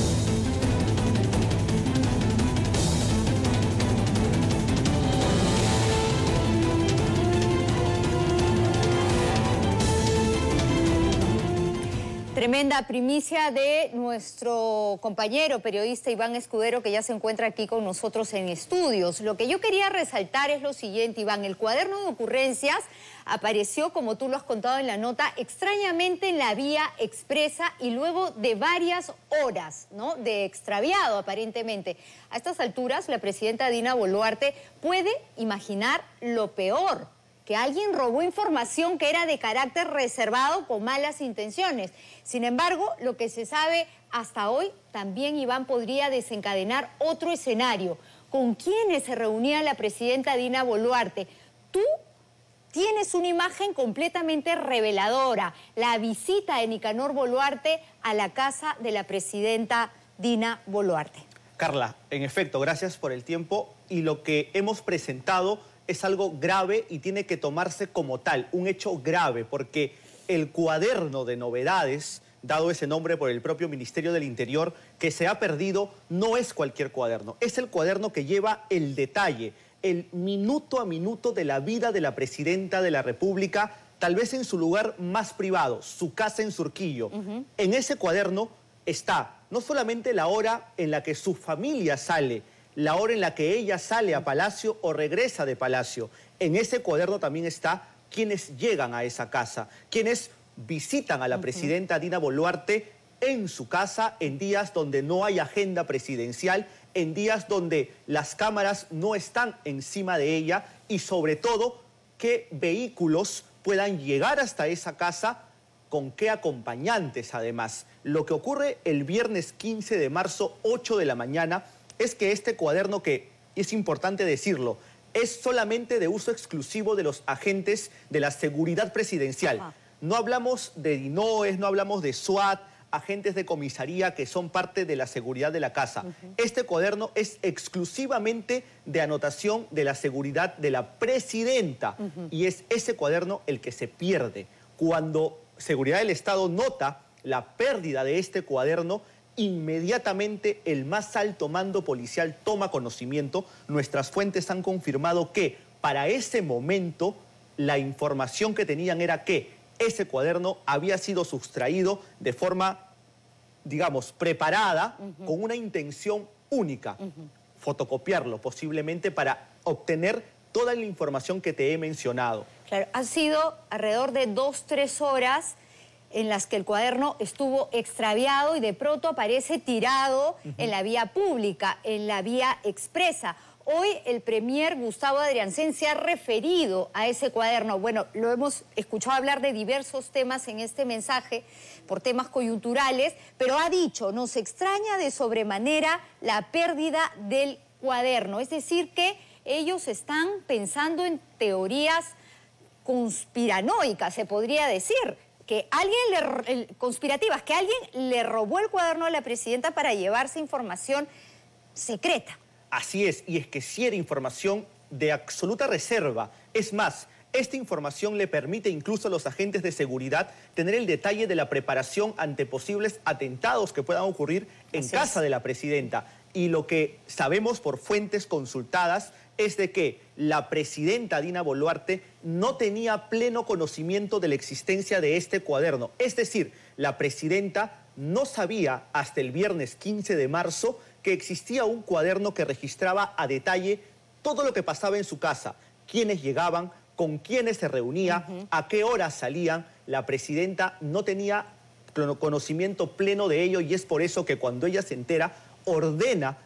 Tremenda primicia de nuestro compañero periodista Iván Escudero, que ya se encuentra aquí con nosotros en estudios. Lo que yo quería resaltar es lo siguiente, Iván. El cuaderno de ocurrencias apareció, como tú lo has contado en la nota, extrañamente en la vía expresa y luego de varias horas, ¿no?, de extraviado aparentemente. A estas alturas, la presidenta Dina Boluarte puede imaginar lo peor, que alguien robó información que era de carácter reservado con malas intenciones. Sin embargo, lo que se sabe hasta hoy, también, Iván, podría desencadenar otro escenario. ¿Con quiénes se reunía la presidenta Dina Boluarte? Tú tienes una imagen completamente reveladora, la visita de Nicanor Boluarte a la casa de la presidenta Dina Boluarte. Carla, en efecto, gracias por el tiempo, y lo que hemos presentado es algo grave y tiene que tomarse como tal, un hecho grave, porque el cuaderno de novedades, dado ese nombre por el propio Ministerio del Interior, que se ha perdido, no es cualquier cuaderno. Es el cuaderno que lleva el detalle, el minuto a minuto de la vida de la presidenta de la República, tal vez en su lugar más privado, su casa en Surquillo. Uh-huh. En ese cuaderno está no solamente la hora en la que su familia sale, la hora en la que ella sale a Palacio o regresa de Palacio. En ese cuaderno también está quienes llegan a esa casa, quienes visitan a la presidenta Dina Boluarte en su casa en días donde no hay agenda presidencial, en días donde las cámaras no están encima de ella, y sobre todo qué vehículos puedan llegar hasta esa casa, con qué acompañantes además. Lo que ocurre el viernes quince de marzo, ocho de la mañana, es que este cuaderno, que es importante decirlo, es solamente de uso exclusivo de los agentes de la seguridad presidencial. Ah. No hablamos de DINOES, no hablamos de SWAT, agentes de comisaría que son parte de la seguridad de la casa. Uh-huh. Este cuaderno es exclusivamente de anotación de la seguridad de la presidenta. Uh-huh. Y es ese cuaderno el que se pierde. Cuando Seguridad del Estado nota la pérdida de este cuaderno, inmediatamente el más alto mando policial toma conocimiento. Nuestras fuentes han confirmado que para ese momento la información que tenían era que ese cuaderno había sido sustraído de forma, digamos, preparada, uh-huh, con una intención única, uh-huh, fotocopiarlo posiblemente para obtener toda la información que te he mencionado. Claro, ha sido alrededor de dos, tres horas en las que el cuaderno estuvo extraviado y de pronto aparece tirado uh-huh. en la vía pública, en la vía expresa. Hoy el premier Gustavo Adriancén se ha referido a ese cuaderno. Bueno, lo hemos escuchado hablar de diversos temas en este mensaje, por temas coyunturales, pero ha dicho, nos extraña de sobremanera la pérdida del cuaderno. Es decir, que ellos están pensando en teorías conspiranoicas, se podría decir, que alguien le, conspirativas, que alguien le robó el cuaderno a la presidenta para llevarse información secreta. Así es, y es que sí era información de absoluta reserva. Es más, esta información le permite incluso a los agentes de seguridad tener el detalle de la preparación ante posibles atentados que puedan ocurrir en Así casa es. de la presidenta. Y lo que sabemos por fuentes consultadas es de que la presidenta Dina Boluarte no tenía pleno conocimiento de la existencia de este cuaderno. Es decir, la presidenta no sabía hasta el viernes quince de marzo que existía un cuaderno que registraba a detalle todo lo que pasaba en su casa, quiénes llegaban, con quiénes se reunía, uh-huh. a qué horas salían. La presidenta no tenía conocimiento pleno de ello, y es por eso que cuando ella se entera, ordena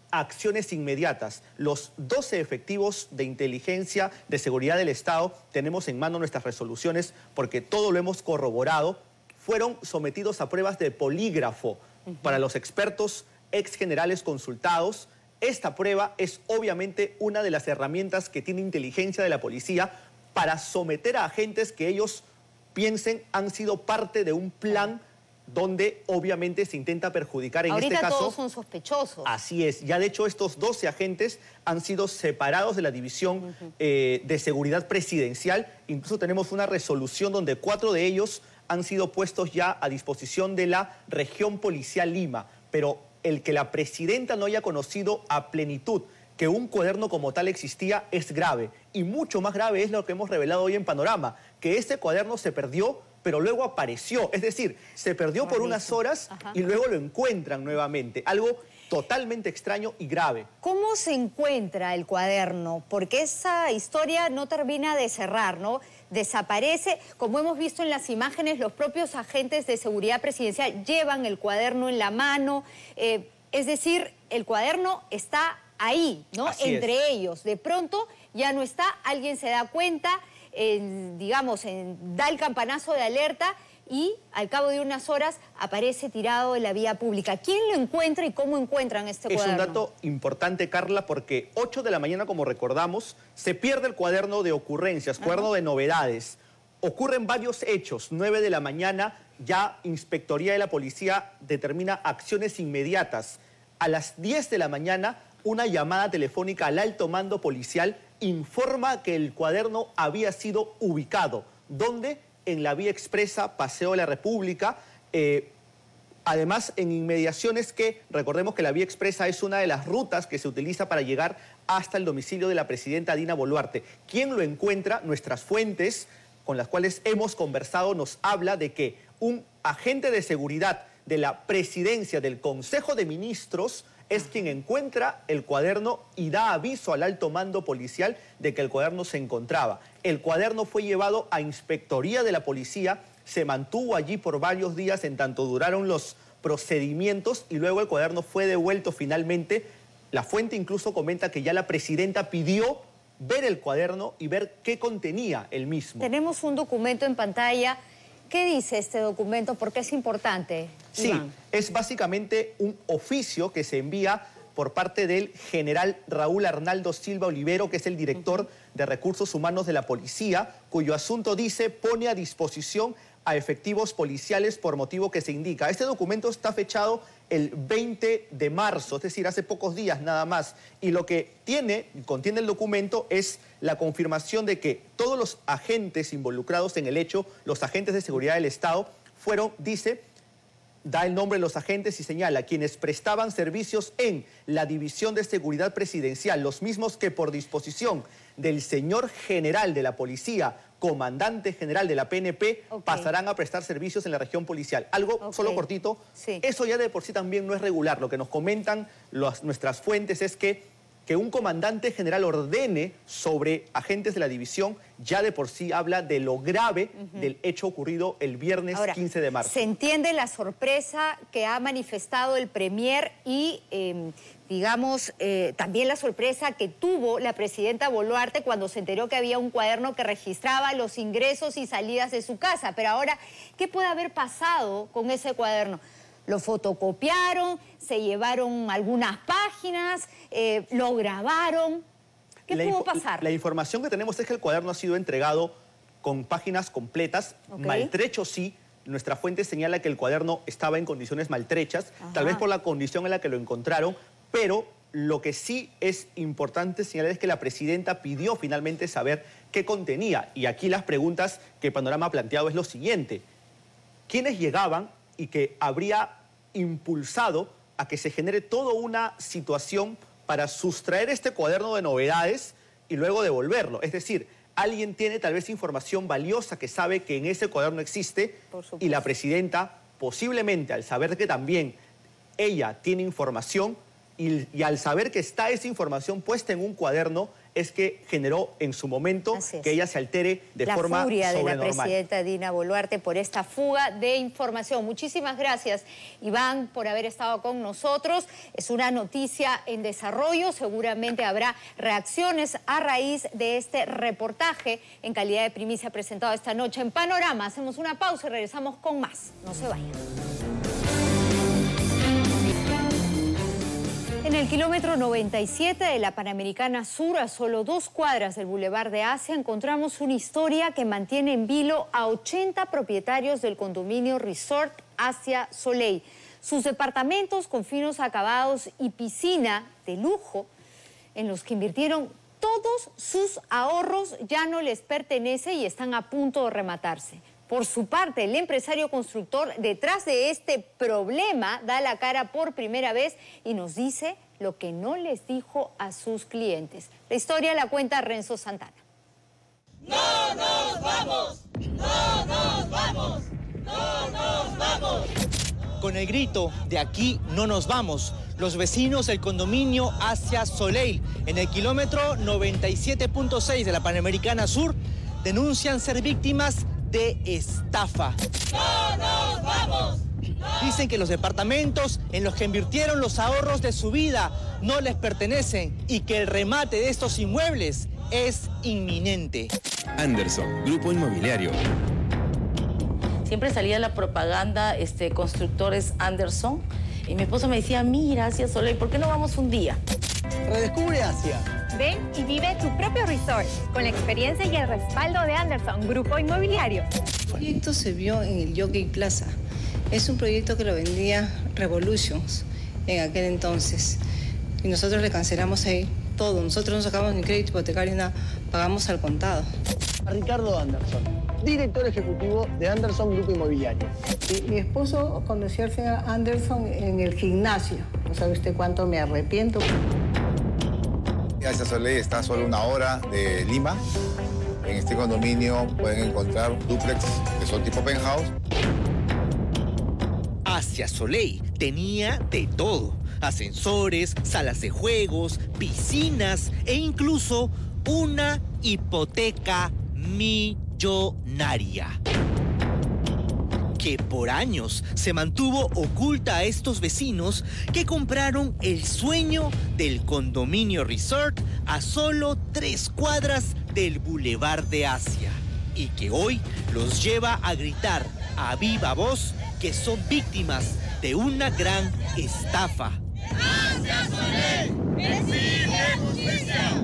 acciones inmediatas. Los doce efectivos de inteligencia de seguridad del Estado, tenemos en mano nuestras resoluciones porque todo lo hemos corroborado, fueron sometidos a pruebas de polígrafo. Uh-huh. Para los expertos ex generales consultados, esta prueba es obviamente una de las herramientas que tiene inteligencia de la policía para someter a agentes que ellos piensen han sido parte de un plan donde obviamente se intenta perjudicar en Ahorita este caso. Todos son sospechosos. Así es. Ya de hecho estos doce agentes han sido separados de la División uh-huh. eh, de Seguridad Presidencial. Incluso tenemos una resolución donde cuatro de ellos han sido puestos ya a disposición de la Región Policial Lima. Pero el que la presidenta no haya conocido a plenitud que un cuaderno como tal existía es grave. Y mucho más grave es lo que hemos revelado hoy en Panorama, que este cuaderno se perdió, pero luego apareció. Es decir, se perdió Buenísimo. por unas horas Ajá. y luego lo encuentran nuevamente. Algo totalmente extraño y grave. ¿Cómo se encuentra el cuaderno? Porque esa historia no termina de cerrar, ¿no? Desaparece. Como hemos visto en las imágenes, los propios agentes de seguridad presidencial llevan el cuaderno en la mano. Eh, es decir, el cuaderno está ahí, ¿no? Así Entre es. ellos. De pronto ya no está, alguien se da cuenta, eh, digamos, en, da el campanazo de alerta y al cabo de unas horas aparece tirado en la vía pública. ¿Quién lo encuentra y cómo encuentran este es cuaderno? Es un dato importante, Carla, porque ocho de la mañana, como recordamos, se pierde el cuaderno de ocurrencias, cuaderno de novedades. Ocurren varios hechos. nueve de la mañana, ya Inspectoría de la Policía determina acciones inmediatas. A las diez de la mañana, una llamada telefónica al alto mando policial informa que el cuaderno había sido ubicado. ¿Dónde? En la vía expresa Paseo de la República. Eh, además, en inmediaciones que, recordemos que la vía expresa es una de las rutas que se utiliza para llegar hasta el domicilio de la presidenta Dina Boluarte. ¿Quién lo encuentra? Nuestras fuentes con las cuales hemos conversado nos habla de que un agente de seguridad de la presidencia del Consejo de Ministros es quien encuentra el cuaderno y da aviso al alto mando policial de que el cuaderno se encontraba. El cuaderno fue llevado a Inspectoría de la Policía, se mantuvo allí por varios días en tanto duraron los procedimientos y luego el cuaderno fue devuelto finalmente. La fuente incluso comenta que ya la presidenta pidió ver el cuaderno y ver qué contenía el mismo. Tenemos un documento en pantalla. ¿Qué dice este documento? Porque es importante. Sí, Iván. Es básicamente un oficio que se envía por parte del general Raúl Arnaldo Silva Olivero, que es el director uh-huh. de Recursos Humanos de la Policía, cuyo asunto dice pone a disposición a efectivos policiales por motivo que se indica. Este documento está fechado el veinte de marzo, es decir, hace pocos días nada más. Y lo que tiene, contiene el documento es la confirmación de que todos los agentes involucrados en el hecho, los agentes de seguridad del Estado, fueron, dice, da el nombre de los agentes y señala quienes prestaban servicios en la División de Seguridad Presidencial, los mismos que por disposición del señor general de la Policía, comandante general de la P N P, okay. pasarán a prestar servicios en la región policial. Algo okay. solo cortito, sí. Eso ya de por sí también no es regular. Lo que nos comentan los, nuestras fuentes es que que un comandante general ordene sobre agentes de la división ya de por sí habla de lo grave uh-huh. del hecho ocurrido el viernes Ahora, quince de marzo. Se entiende la sorpresa que ha manifestado el premier y, eh, digamos, eh, también la sorpresa que tuvo la presidenta Boluarte cuando se enteró que había un cuaderno que registraba los ingresos y salidas de su casa. Pero ahora, ¿qué puede haber pasado con ese cuaderno? Lo fotocopiaron, se llevaron algunas páginas, eh, lo grabaron. ¿Qué la pudo pasar? La información que tenemos es que el cuaderno ha sido entregado con páginas completas, okay. maltrecho sí. Nuestra fuente señala que el cuaderno estaba en condiciones maltrechas, Ajá. tal vez por la condición en la que lo encontraron, pero lo que sí es importante señalar es que la presidenta pidió finalmente saber qué contenía. Y aquí las preguntas que Panorama ha planteado es lo siguiente. ¿Quiénes llegaban y que habría impulsado a que se genere toda una situación para sustraer este cuaderno de novedades y luego devolverlo? Es decir, alguien tiene tal vez información valiosa que sabe que en ese cuaderno existe y la presidenta posiblemente al saber que también ella tiene información y, y al saber que está esa información puesta en un cuaderno, es que generó en su momento que ella se altere de la forma furia de la sobrenormal. presidenta Dina Boluarte por esta fuga de información. Muchísimas gracias, Iván, por haber estado con nosotros. Es una noticia en desarrollo. Seguramente habrá reacciones a raíz de este reportaje en calidad de primicia presentado esta noche en Panorama. Hacemos una pausa y regresamos con más. No se vayan. En el kilómetro noventa y siete de la Panamericana Sur, a solo dos cuadras del Boulevard de Asia, encontramos una historia que mantiene en vilo a ochenta propietarios del condominio Resort Asia Soleil. Sus departamentos con finos acabados y piscina de lujo en los que invirtieron todos sus ahorros ya no les pertenece y están a punto de rematarse. Por su parte, el empresario constructor detrás de este problema da la cara por primera vez y nos dice lo que no les dijo a sus clientes. La historia la cuenta Renzo Santana. ¡No nos vamos! ¡No nos vamos! ¡No nos vamos! Con el grito de aquí no nos vamos, los vecinos del condominio Asia Soleil, en el kilómetro noventa y siete punto seis de la Panamericana Sur, denuncian ser víctimas de estafa. ¡No nos vamos! Dicen que los departamentos en los que invirtieron los ahorros de su vida no les pertenecen y que el remate de estos inmuebles es inminente. Anderson, Grupo Inmobiliario. Siempre salía la propaganda, este, constructores Anderson, y mi esposo me decía, mira, Asia Soleil, ¿por qué no vamos un día? Redescubre Asia. Ven y vive tu propio resort con la experiencia y el respaldo de Anderson, Grupo Inmobiliario. El proyecto se vio en el Jockey Plaza. Es un proyecto que lo vendía Revolutions en aquel entonces. Y nosotros le cancelamos ahí todo. Nosotros no sacamos ni crédito hipotecario, nada. Pagamos al contado. Ricardo Anderson, director ejecutivo de Anderson Grupo Inmobiliario. Mi, mi esposo conoció al señor Anderson en el gimnasio. No sabe usted cuánto me arrepiento. Asia Soleil está a solo una hora de Lima. En este condominio pueden encontrar dúplex que son tipo penthouse. Asia Soleil tenía de todo. Ascensores, salas de juegos, piscinas e incluso una hipoteca millonaria que por años se mantuvo oculta a estos vecinos que compraron el sueño del condominio Resort a solo tres cuadras del Boulevard de Asia y que hoy los lleva a gritar a viva voz que son víctimas de una gran estafa. ¡Asia Soleil! ¡Exige justicia!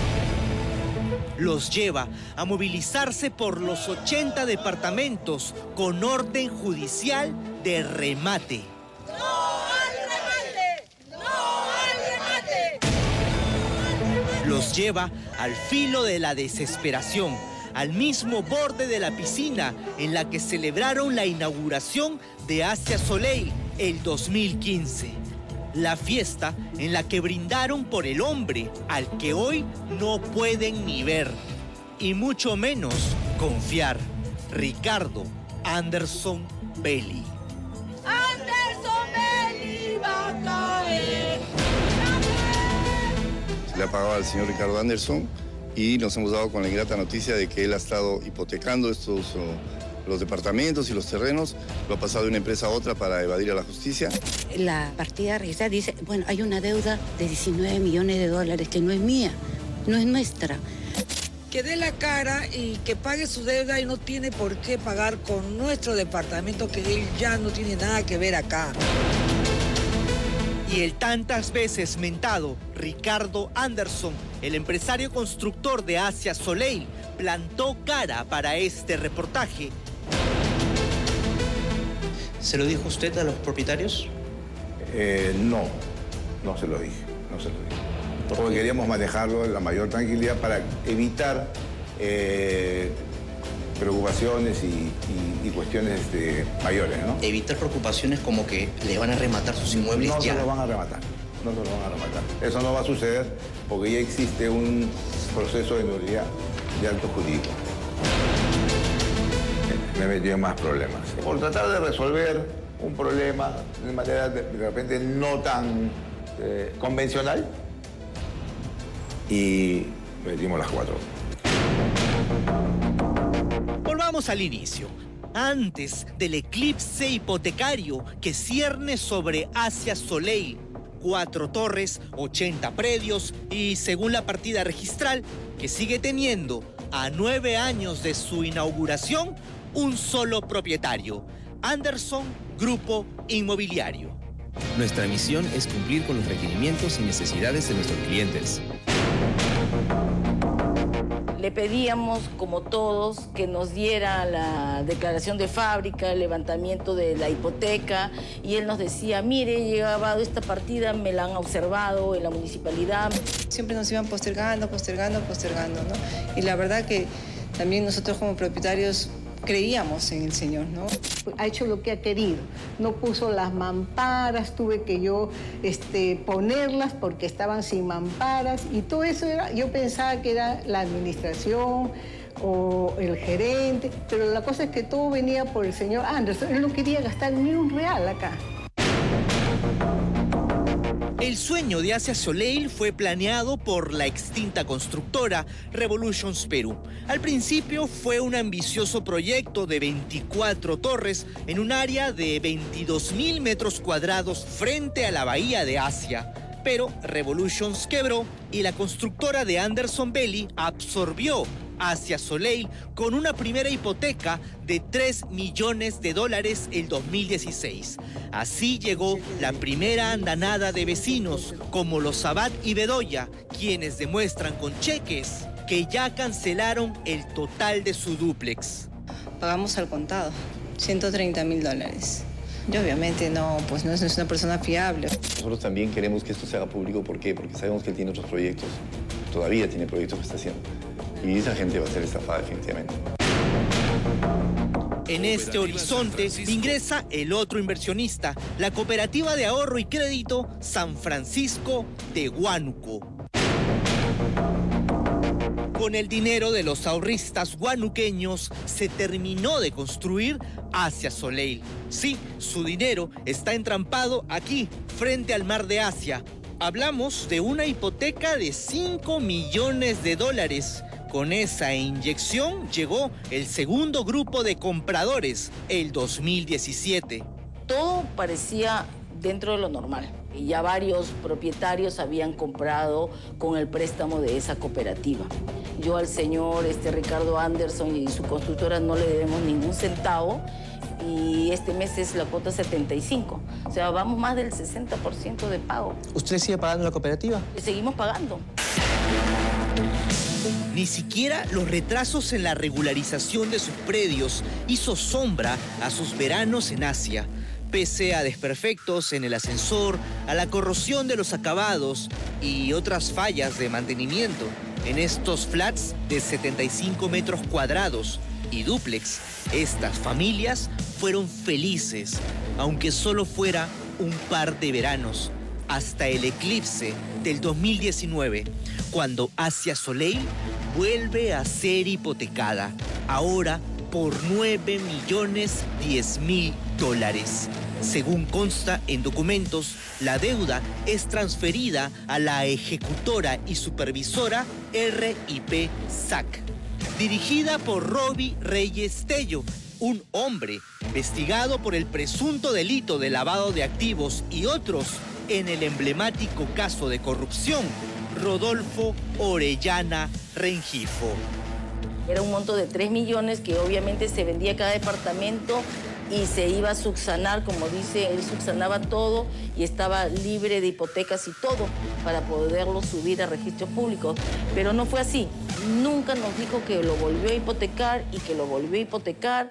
Los lleva a movilizarse por los ochenta departamentos con orden judicial de remate. ¡No al remate! ¡No al remate! Los lleva al filo de la desesperación, al mismo borde de la piscina en la que celebraron la inauguración de Asia Soleil el dos mil quince. La fiesta en la que brindaron por el hombre al que hoy no pueden ni ver, y mucho menos confiar. Ricardo Anderson Belli. ¡Anderson Belli va a caer! Se le ha pagado al señor Ricardo Anderson y nos hemos dado con la ingrata noticia de que él ha estado hipotecando estos... Uh, los departamentos y los terrenos, lo ha pasado de una empresa a otra para evadir a la justicia. La partida registrada dice, bueno, hay una deuda de diecinueve millones de dólares que no es mía, no es nuestra. Que dé la cara y que pague su deuda y no tiene por qué pagar con nuestro departamento, que él ya no tiene nada que ver acá. Y el tantas veces mentado Ricardo Anderson, el empresario constructor de Asia Soleil, plantó cara para este reportaje. ¿Se lo dijo usted a los propietarios? Eh, no, no se lo dije, no se lo dije. Porque queríamos manejarlo en la mayor tranquilidad para evitar eh, preocupaciones y, y, y cuestiones este, mayores, ¿no? Evitar preocupaciones como que le van a rematar sus inmuebles no ya. No se lo van a rematar, no se lo van a rematar. Eso no va a suceder porque ya existe un proceso de nulidad de acto jurídico. Me he metido en más problemas. Por tratar de resolver un problema de manera de, de repente no tan eh, convencional y metimos las cuatro. Volvamos al inicio. Antes del eclipse hipotecario que cierne sobre Asia Soleil, cuatro torres, ochenta predios y, según la partida registral, que sigue teniendo a nueve años de su inauguración, un solo propietario, Anderson Grupo Inmobiliario. Nuestra misión es cumplir con los requerimientos y necesidades de nuestros clientes. Le pedíamos, como todos, que nos diera la declaración de fábrica, el levantamiento de la hipoteca, y él nos decía, mire, he llegado esta partida, me la han observado en la municipalidad. Siempre nos iban postergando, postergando, postergando, ¿no? Y la verdad que también nosotros como propietarios creíamos en el señor, ¿no? Ha hecho lo que ha querido. No puso las mamparas, tuve que yo este, ponerlas porque estaban sin mamparas y todo eso era, yo pensaba que era la administración o el gerente, pero la cosa es que todo venía por el señor Anderson. Él no quería gastar ni un real acá. El sueño de Asia Soleil fue planeado por la extinta constructora Revolutions Perú. Al principio fue un ambicioso proyecto de veinticuatro torres en un área de veintidós mil metros cuadrados frente a la bahía de Asia. Pero Revolutions quebró y la constructora de Anderson Belli absorbió Asia Soleil con una primera hipoteca de tres millones de dólares el dos mil dieciséis. Así llegó la primera andanada de vecinos como los Sabat y Bedoya, quienes demuestran con cheques que ya cancelaron el total de su dúplex. Pagamos al contado, ciento treinta mil dólares. Yo obviamente no, pues no es una persona fiable. Nosotros también queremos que esto se haga público. ¿Por qué? Porque sabemos que él tiene otros proyectos. Todavía tiene proyectos que está haciendo. Y esa gente va a ser estafada definitivamente. En este horizonte ingresa el otro inversionista, la Cooperativa de Ahorro y Crédito San Francisco de Huánuco. Con el dinero de los ahorristas huanuqueños se terminó de construir Asia Soleil. Sí, su dinero está entrampado aquí, frente al mar de Asia. Hablamos de una hipoteca de cinco millones de dólares. Con esa inyección llegó el segundo grupo de compradores, el dos mil diecisiete. Todo parecía dentro de lo normal. Y ya varios propietarios habían comprado con el préstamo de esa cooperativa. Yo al señor este, Ricardo Anderson y su constructora no le debemos ningún centavo y este mes es la cuota setenta y cinco. O sea, vamos más del sesenta por ciento de pago. ¿Usted sigue pagando la cooperativa? Y seguimos pagando. Ni siquiera los retrasos en la regularización de sus predios hizo sombra a sus veranos en Asia. Pese a desperfectos en el ascensor, a la corrosión de los acabados y otras fallas de mantenimiento, en estos flats de setenta y cinco metros cuadrados y dúplex, estas familias fueron felices, aunque solo fuera un par de veranos, hasta el eclipse del dos mil diecinueve, cuando Asia Soleil vuelve a ser hipotecada, ahora por nueve millones diez mil dólares. Según consta en documentos, la deuda es transferida a la ejecutora y supervisora R I P S A C, dirigida por Roby Reyes Tello, un hombre investigado por el presunto delito de lavado de activos y otros en el emblemático caso de corrupción, Rodolfo Orellana Rengifo. Era un monto de tres millones que obviamente se vendía cada departamento y se iba a subsanar, como dice, él subsanaba todo y estaba libre de hipotecas y todo para poderlo subir a registro público. Pero no fue así. Nunca nos dijo que lo volvió a hipotecar y que lo volvió a hipotecar.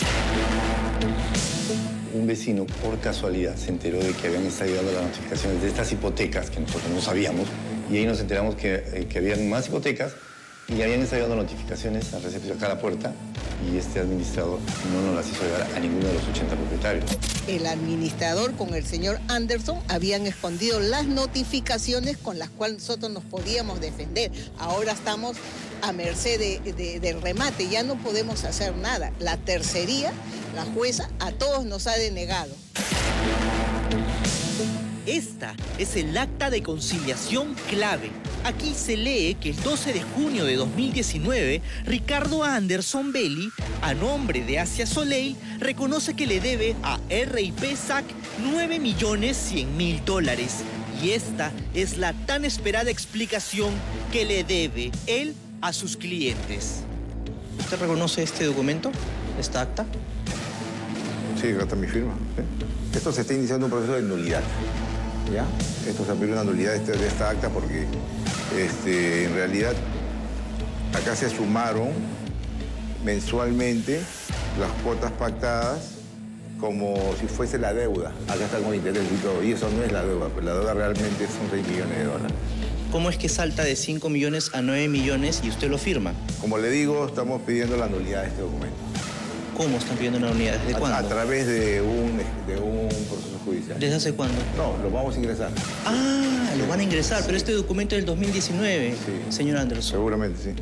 Un vecino, por casualidad, se enteró de que habían estado llegando las notificaciones de estas hipotecas que nosotros no sabíamos, y ahí nos enteramos que, eh, que habían más hipotecas y habían estado llegando notificaciones al receptor acá a la puerta, y este administrador no nos las hizo llegar a ninguno de los ochenta propietarios. El administrador con el señor Anderson habían escondido las notificaciones con las cuales nosotros nos podíamos defender. Ahora estamos a merced de, de, del remate, ya no podemos hacer nada. La tercería, la jueza, a todos nos ha denegado. Esta es el acta de conciliación clave. Aquí se lee que el doce de junio de dos mil diecinueve, Ricardo Anderson Belli, a nombre de Asia Soleil, reconoce que le debe a R I P S A C nueve millones cien mil dólares. Y esta es la tan esperada explicación que le debe él a sus clientes. ¿Usted reconoce este documento, esta acta? Sí, acá está mi firma. ¿sí? Esto se está iniciando un proceso de nulidad. ¿Ya? Esto se abrió una nulidad de, este, de esta acta porque este, en realidad acá se sumaron mensualmente las cuotas pactadas como si fuese la deuda. Acá está con interés y todo, y eso no es la deuda, pues la deuda realmente son seis millones de dólares. ¿Cómo es que salta de cinco millones a nueve millones y usted lo firma? Como le digo, estamos pidiendo la nulidad de este documento. ¿Cómo están pidiendo la nulidad? ¿Desde a, cuándo? A través de un, de un proceso judicial. ¿Desde hace cuándo? No, lo vamos a ingresar. Ah, lo van a ingresar, sí. Pero este documento es del dos mil diecinueve, sí. Señor Anderson. Seguramente, sí.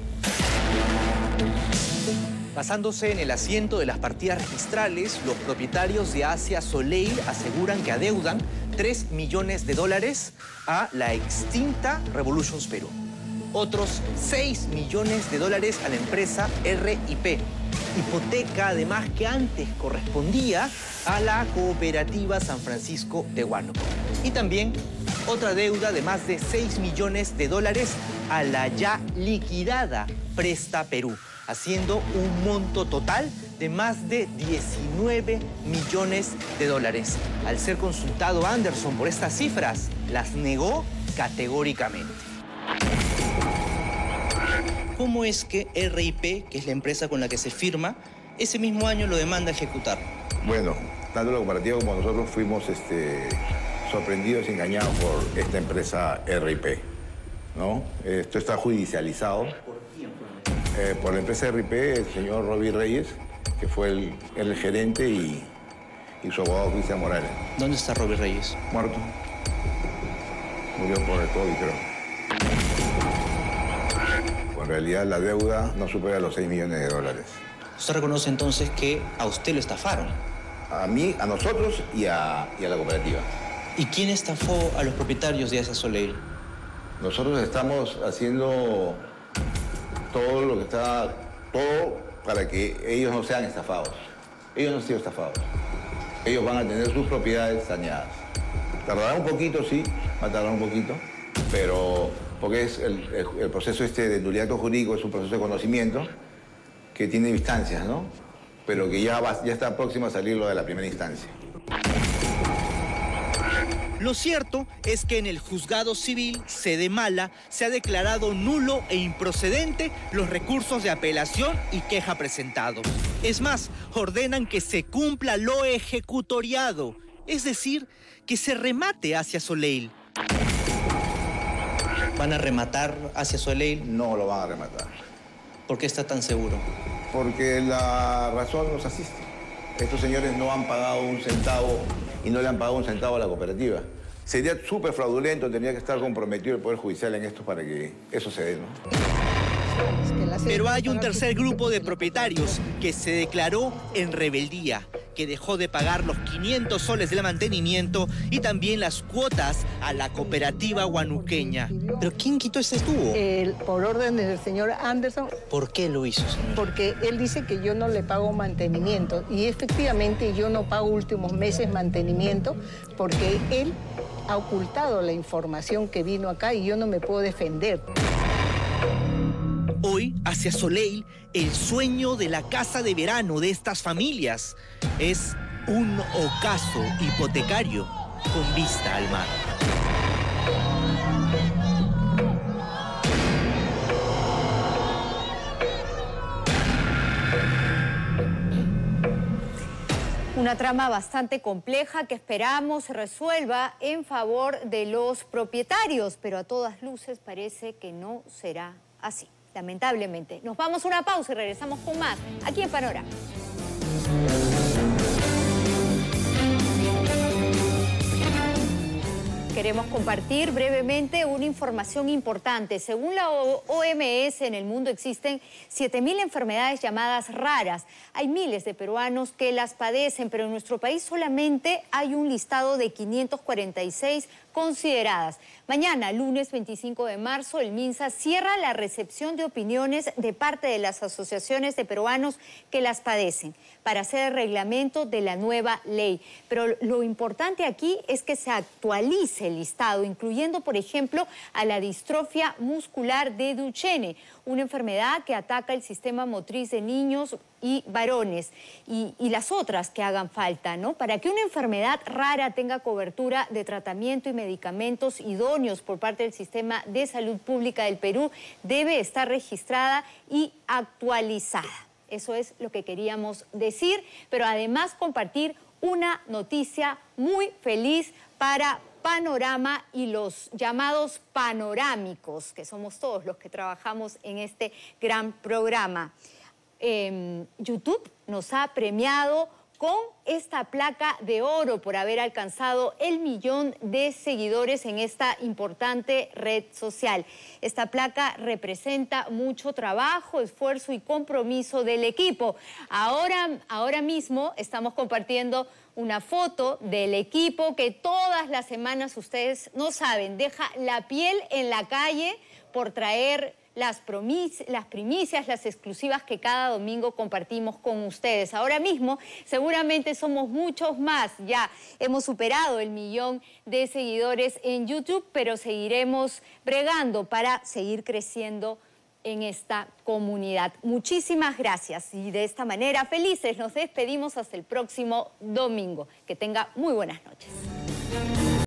Basándose en el asiento de las partidas registrales, los propietarios de Asia Soleil aseguran que adeudan tres millones de dólares a la extinta Revolutions Perú. Otros seis millones de dólares a la empresa R I P. Hipoteca, además, que antes correspondía a la cooperativa San Francisco de Huánuco. Y también otra deuda de más de seis millones de dólares a la ya liquidada Presta Perú, haciendo un monto total de más de diecinueve millones de dólares. Al ser consultado Anderson por estas cifras, las negó categóricamente. ¿Cómo es que R I P, que es la empresa con la que se firma, ese mismo año lo demanda ejecutar? Bueno, tanto la cooperativa como nosotros fuimos este, sorprendidos y engañados por esta empresa R I P, ¿no? Esto está judicializado. Eh, por la empresa R I P, el señor Robbie Reyes, que fue el, el gerente, y, y su abogado Cristian Morales. ¿Dónde está Robbie Reyes? Muerto. Murió por el COVID, creo. En realidad, la deuda no supera los seis millones de dólares. ¿Usted reconoce entonces que a usted lo estafaron? A mí, a nosotros y a, y a la cooperativa. ¿Y quién estafó a los propietarios de Asia Soleil? Nosotros estamos haciendo todo lo que está, todo para que ellos no sean estafados. Ellos no han sido estafados. Ellos van a tener sus propiedades saneadas. Tardará un poquito, sí, va a tardar un poquito, pero porque es el, el, el proceso este de nulidad jurídico es un proceso de conocimiento que tiene instancias, ¿no? Pero que ya, va, ya está próximo a salir lo de la primera instancia. Lo cierto es que en el juzgado civil sede Mala se ha declarado nulo e improcedente los recursos de apelación y queja presentados. Es más, ordenan que se cumpla lo ejecutoriado, es decir, que se remate Asia Soleil. ¿Van a rematar Asia Soleil? No lo van a rematar. ¿Por qué está tan seguro? Porque la razón nos asiste. Estos señores no han pagado un centavo y no le han pagado un centavo a la cooperativa. Sería súper fraudulento, tendría que estar comprometido el Poder Judicial en esto para que eso se dé, ¿no? Pero hay un tercer grupo de propietarios que se declaró en rebeldía, que dejó de pagar los quinientos soles del mantenimiento y también las cuotas a la cooperativa huanuqueña. ¿Pero quién quitó ese tubo? El, por orden del señor Anderson. ¿Por qué lo hizo, señor? Porque él dice que yo no le pago mantenimiento y efectivamente yo no pago últimos meses mantenimiento porque él ha ocultado la información que vino acá y yo no me puedo defender. Hoy, Asia Soleil, el sueño de la casa de verano de estas familias es un ocaso hipotecario con vista al mar. Una trama bastante compleja que esperamos se resuelva en favor de los propietarios, pero a todas luces parece que no será así, lamentablemente. Nos vamos a una pausa y regresamos con más aquí en Panorama. queremos compartir brevemente una información importante. Según la O M S, en el mundo existen siete mil enfermedades llamadas raras. Hay miles de peruanos que las padecen, pero en nuestro país solamente hay un listado de quinientas cuarenta y seis consideradas. Mañana, lunes veinticinco de marzo, el MINSA cierra la recepción de opiniones de parte de las asociaciones de peruanos que las padecen para hacer el reglamento de la nueva ley. Pero lo importante aquí es que se actualice el listado, incluyendo, por ejemplo, a la distrofia muscular de Duchenne, una enfermedad que ataca el sistema motriz de niños y varones, y, y las otras que hagan falta, ¿no? Para que una enfermedad rara tenga cobertura de tratamiento y medicamentos idóneos por parte del Sistema de Salud Pública del Perú, debe estar registrada y actualizada. Eso es lo que queríamos decir, pero además compartir una noticia muy feliz para Panorama y los llamados panorámicos, que somos todos los que trabajamos en este gran programa. Eh, YouTube nos ha premiado con esta placa de oro por haber alcanzado el millón de seguidores en esta importante red social. Esta placa representa mucho trabajo, esfuerzo y compromiso del equipo. Ahora, ahora mismo estamos compartiendo una foto del equipo que todas las semanas, ustedes no saben, deja la piel en la calle por traer Las, promis, las primicias, las exclusivas que cada domingo compartimos con ustedes. Ahora mismo seguramente somos muchos más, ya hemos superado el millón de seguidores en YouTube, pero seguiremos bregando para seguir creciendo en esta comunidad. Muchísimas gracias y de esta manera felices nos despedimos hasta el próximo domingo. Que tenga muy buenas noches.